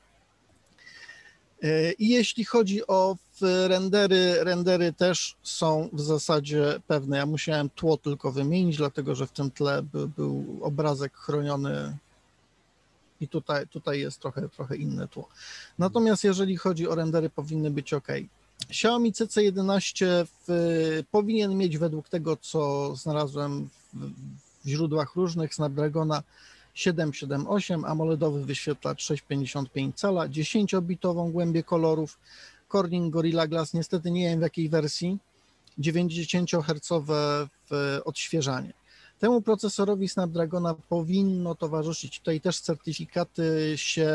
I jeśli chodzi o rendery, rendery też są w zasadzie pewne. Ja musiałem tło tylko wymienić, dlatego że w tym tle by, był obrazek chroniony. I tutaj, tutaj jest trochę, trochę inne tło. Natomiast jeżeli chodzi o rendery, powinny być ok. Xiaomi C C jedenaście w, powinien mieć według tego, co znalazłem w, w źródłach różnych, Snapdragona siedem siedem osiem, AMOLEDowy wyświetlacz sześć przecinek pięćdziesiąt pięć cala, dziesięciobitową głębię kolorów, Corning Gorilla Glass, niestety nie wiem w jakiej wersji, dziewięćdziesięciohercowe odświeżanie. Temu procesorowi Snapdragona powinno towarzyszyć, tutaj też certyfikaty się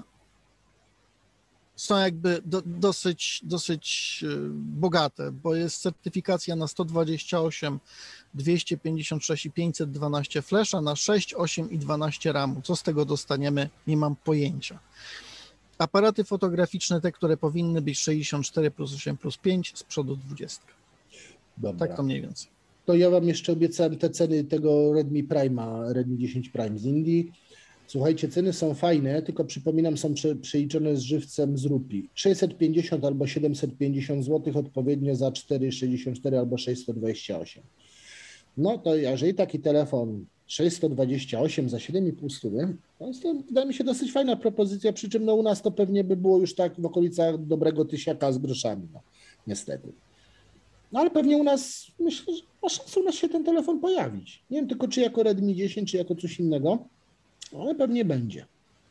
są jakby do, dosyć, dosyć bogate, bo jest certyfikacja na sto dwadzieścia osiem, dwieście pięćdziesiąt sześć i pięćset dwanaście flasha, na sześć, osiem i dwanaście ramu. Co z tego dostaniemy, nie mam pojęcia. Aparaty fotograficzne, te, które powinny być sześćdziesiąt cztery plus osiem plus pięć, z przodu dwadzieścia. Dobra. Tak to mniej więcej. To ja wam jeszcze obiecałem te ceny tego Redmi Prime'a, Redmi dziesięć Prime z Indii. Słuchajcie, ceny są fajne, tylko przypominam, są prze, przeliczone z żywcem z rupii. sześćset pięćdziesiąt albo siedemset pięćdziesiąt złotych odpowiednio za czterysta sześćdziesiąt cztery albo sześćset dwadzieścia osiem. No to jeżeli taki telefon sześćset dwadzieścia osiem za siedem i pół stówy, to jest to, wydaje mi się, dosyć fajna propozycja, przy czym no u nas to pewnie by było już tak w okolicach dobrego tysiaka z groszami, no niestety. No ale pewnie u nas, myślę, że ma szansę u nas się ten telefon pojawić. Nie wiem tylko, czy jako Redmi dziesięć, czy jako coś innego, ale pewnie będzie.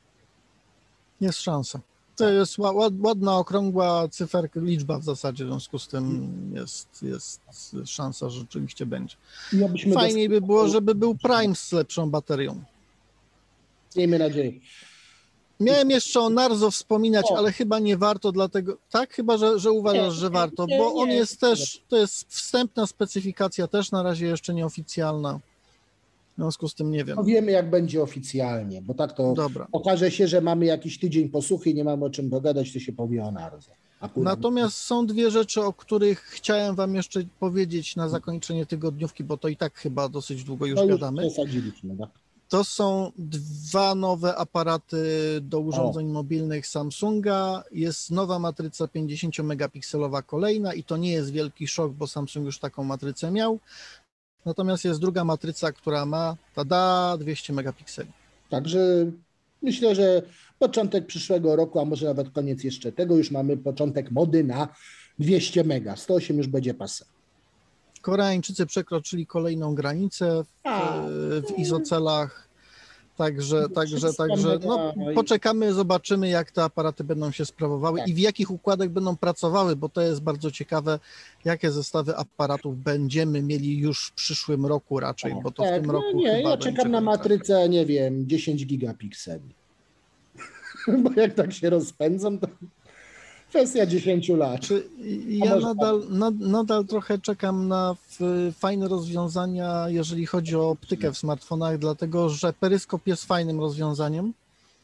Jest szansa. To jest ładna, okrągła cyferka, liczba w zasadzie, w związku z tym jest, jest szansa, że rzeczywiście będzie. Fajniej by było, żeby był Prime z lepszą baterią. Miejmy nadzieję. Miałem jeszcze o Narzo wspominać, o. ale chyba nie warto, dlatego, tak? Chyba, że, że uważasz, nie, że warto, nie, bo on nie, jest też, to jest wstępna specyfikacja, też na razie jeszcze nieoficjalna. W związku z tym nie wiem. No wiemy, jak będzie oficjalnie, bo tak to Dobra. okaże się, że mamy jakiś tydzień posłuchy i nie mamy o czym pogadać, to się powie o Narzo. Natomiast są dwie rzeczy, o których chciałem wam jeszcze powiedzieć na zakończenie tygodniówki, bo to i tak chyba dosyć długo już, już gadamy. Przesadziliśmy, tak? To są dwa nowe aparaty do urządzeń o. mobilnych Samsunga. Jest nowa matryca pięćdziesięciomegapikselowa kolejna i to nie jest wielki szok, bo Samsung już taką matrycę miał. Natomiast jest druga matryca, która ma, tada, dwieście megapikseli. Także myślę, że początek przyszłego roku, a może nawet koniec jeszcze tego, już mamy początek mody na dwieście mega. sto osiem już będzie pasem. Koreańczycy przekroczyli kolejną granicę w, w izocelach, także, także, także no, poczekamy, zobaczymy, jak te aparaty będą się sprawowały tak. i w jakich układach będą pracowały, bo to jest bardzo ciekawe, jakie zestawy aparatów będziemy mieli już w przyszłym roku raczej, tak, bo to tak, w tym roku no nie, chyba ja czekam na matrycę, tak. nie wiem, dziesięć gigapikseli, bo jak tak się rozpędzą, to Kwestia dziesięciu lat. Czy ja nadal, nad, nadal trochę czekam na fajne rozwiązania, jeżeli chodzi o optykę w smartfonach, dlatego że peryskop jest fajnym rozwiązaniem.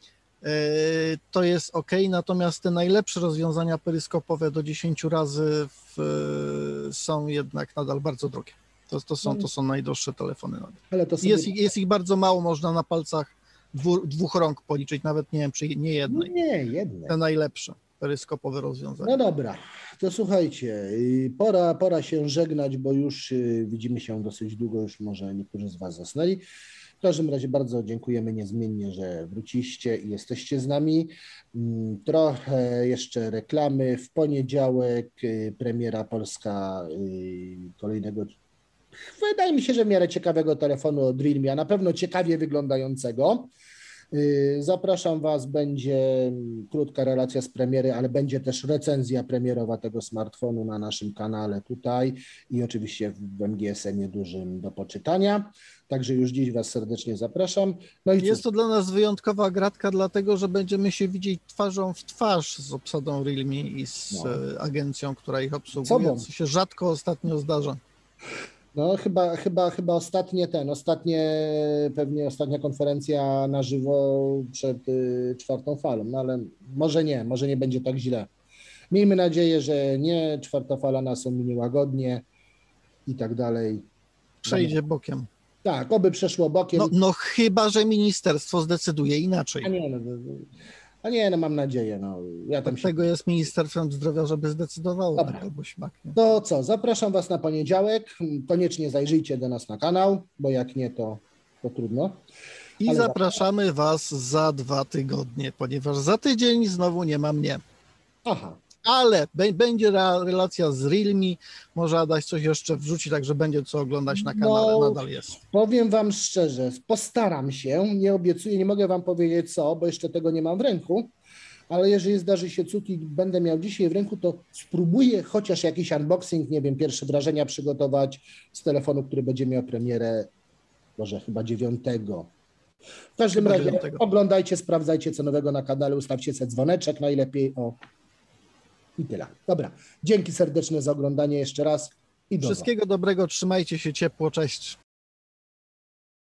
To jest ok, natomiast te najlepsze rozwiązania peryskopowe do dziesięciu razy w, są jednak nadal bardzo drogie. To, to, są, to są najdroższe telefony. Ale to sobie... jest, jest ich bardzo mało, można na palcach dwu, dwóch rąk policzyć, nawet nie wiem, czy nie jednej. Nie, jednej. Te najlepsze peryskopowe rozwiązania. No dobra, to słuchajcie, pora, pora się żegnać, bo już widzimy się dosyć długo, już może niektórzy z Was zasnęli. W każdym razie bardzo dziękujemy niezmiennie, że wróciliście i jesteście z nami. Trochę jeszcze reklamy. W poniedziałek premiera polska kolejnego, wydaje mi się, że w miarę ciekawego telefonu od Realme, a na pewno ciekawie wyglądającego. Zapraszam Was, będzie krótka relacja z premiery, ale będzie też recenzja premierowa tego smartfonu na naszym kanale tutaj i oczywiście w M G S M-ie dużym do poczytania. Także już dziś Was serdecznie zapraszam. No i jest to dla nas wyjątkowa gratka, dlatego że będziemy się widzieć twarzą w twarz z obsadą Realme i z no. agencją, która ich obsługuje, co się rzadko ostatnio zdarza. No chyba, chyba, chyba ostatnie ten, ostatnie, pewnie ostatnia konferencja na żywo przed y, czwartą falą, no ale może nie, może nie będzie tak źle. Miejmy nadzieję, że nie, czwarta fala nas ominie łagodnie i tak dalej. Przejdzie bokiem. Tak, oby przeszło bokiem. No, no chyba, że ministerstwo zdecyduje inaczej. A nie, no, a nie, no mam nadzieję. No, ja tam się... Tego jest Ministerstwem Zdrowia, żeby zdecydowało. Dobra. Tak albo śmak, nie? To co, zapraszam Was na poniedziałek. Koniecznie zajrzyjcie do nas na kanał, bo jak nie, to, to trudno. I Ale zapraszamy za... Was za dwa tygodnie, ponieważ za tydzień znowu nie ma mnie. Aha. Ale będzie relacja z Realme, może Adaś coś jeszcze wrzuci, także będzie co oglądać na kanale, no, nadal jest. Powiem Wam szczerze, postaram się, nie obiecuję, nie mogę Wam powiedzieć co, bo jeszcze tego nie mam w ręku, ale jeżeli zdarzy się cud i będę miał dzisiaj w ręku, to spróbuję chociaż jakiś unboxing, nie wiem, pierwsze wrażenia przygotować z telefonu, który będzie miał premierę, może chyba dziewiątego. W każdym chyba razie dziewiątego. Oglądajcie, sprawdzajcie co nowego na kanale, ustawcie sobie dzwoneczek najlepiej, o. I tyle. Dobra. Dzięki serdeczne za oglądanie jeszcze raz. I Wszystkiego dobrego, trzymajcie się ciepło, cześć.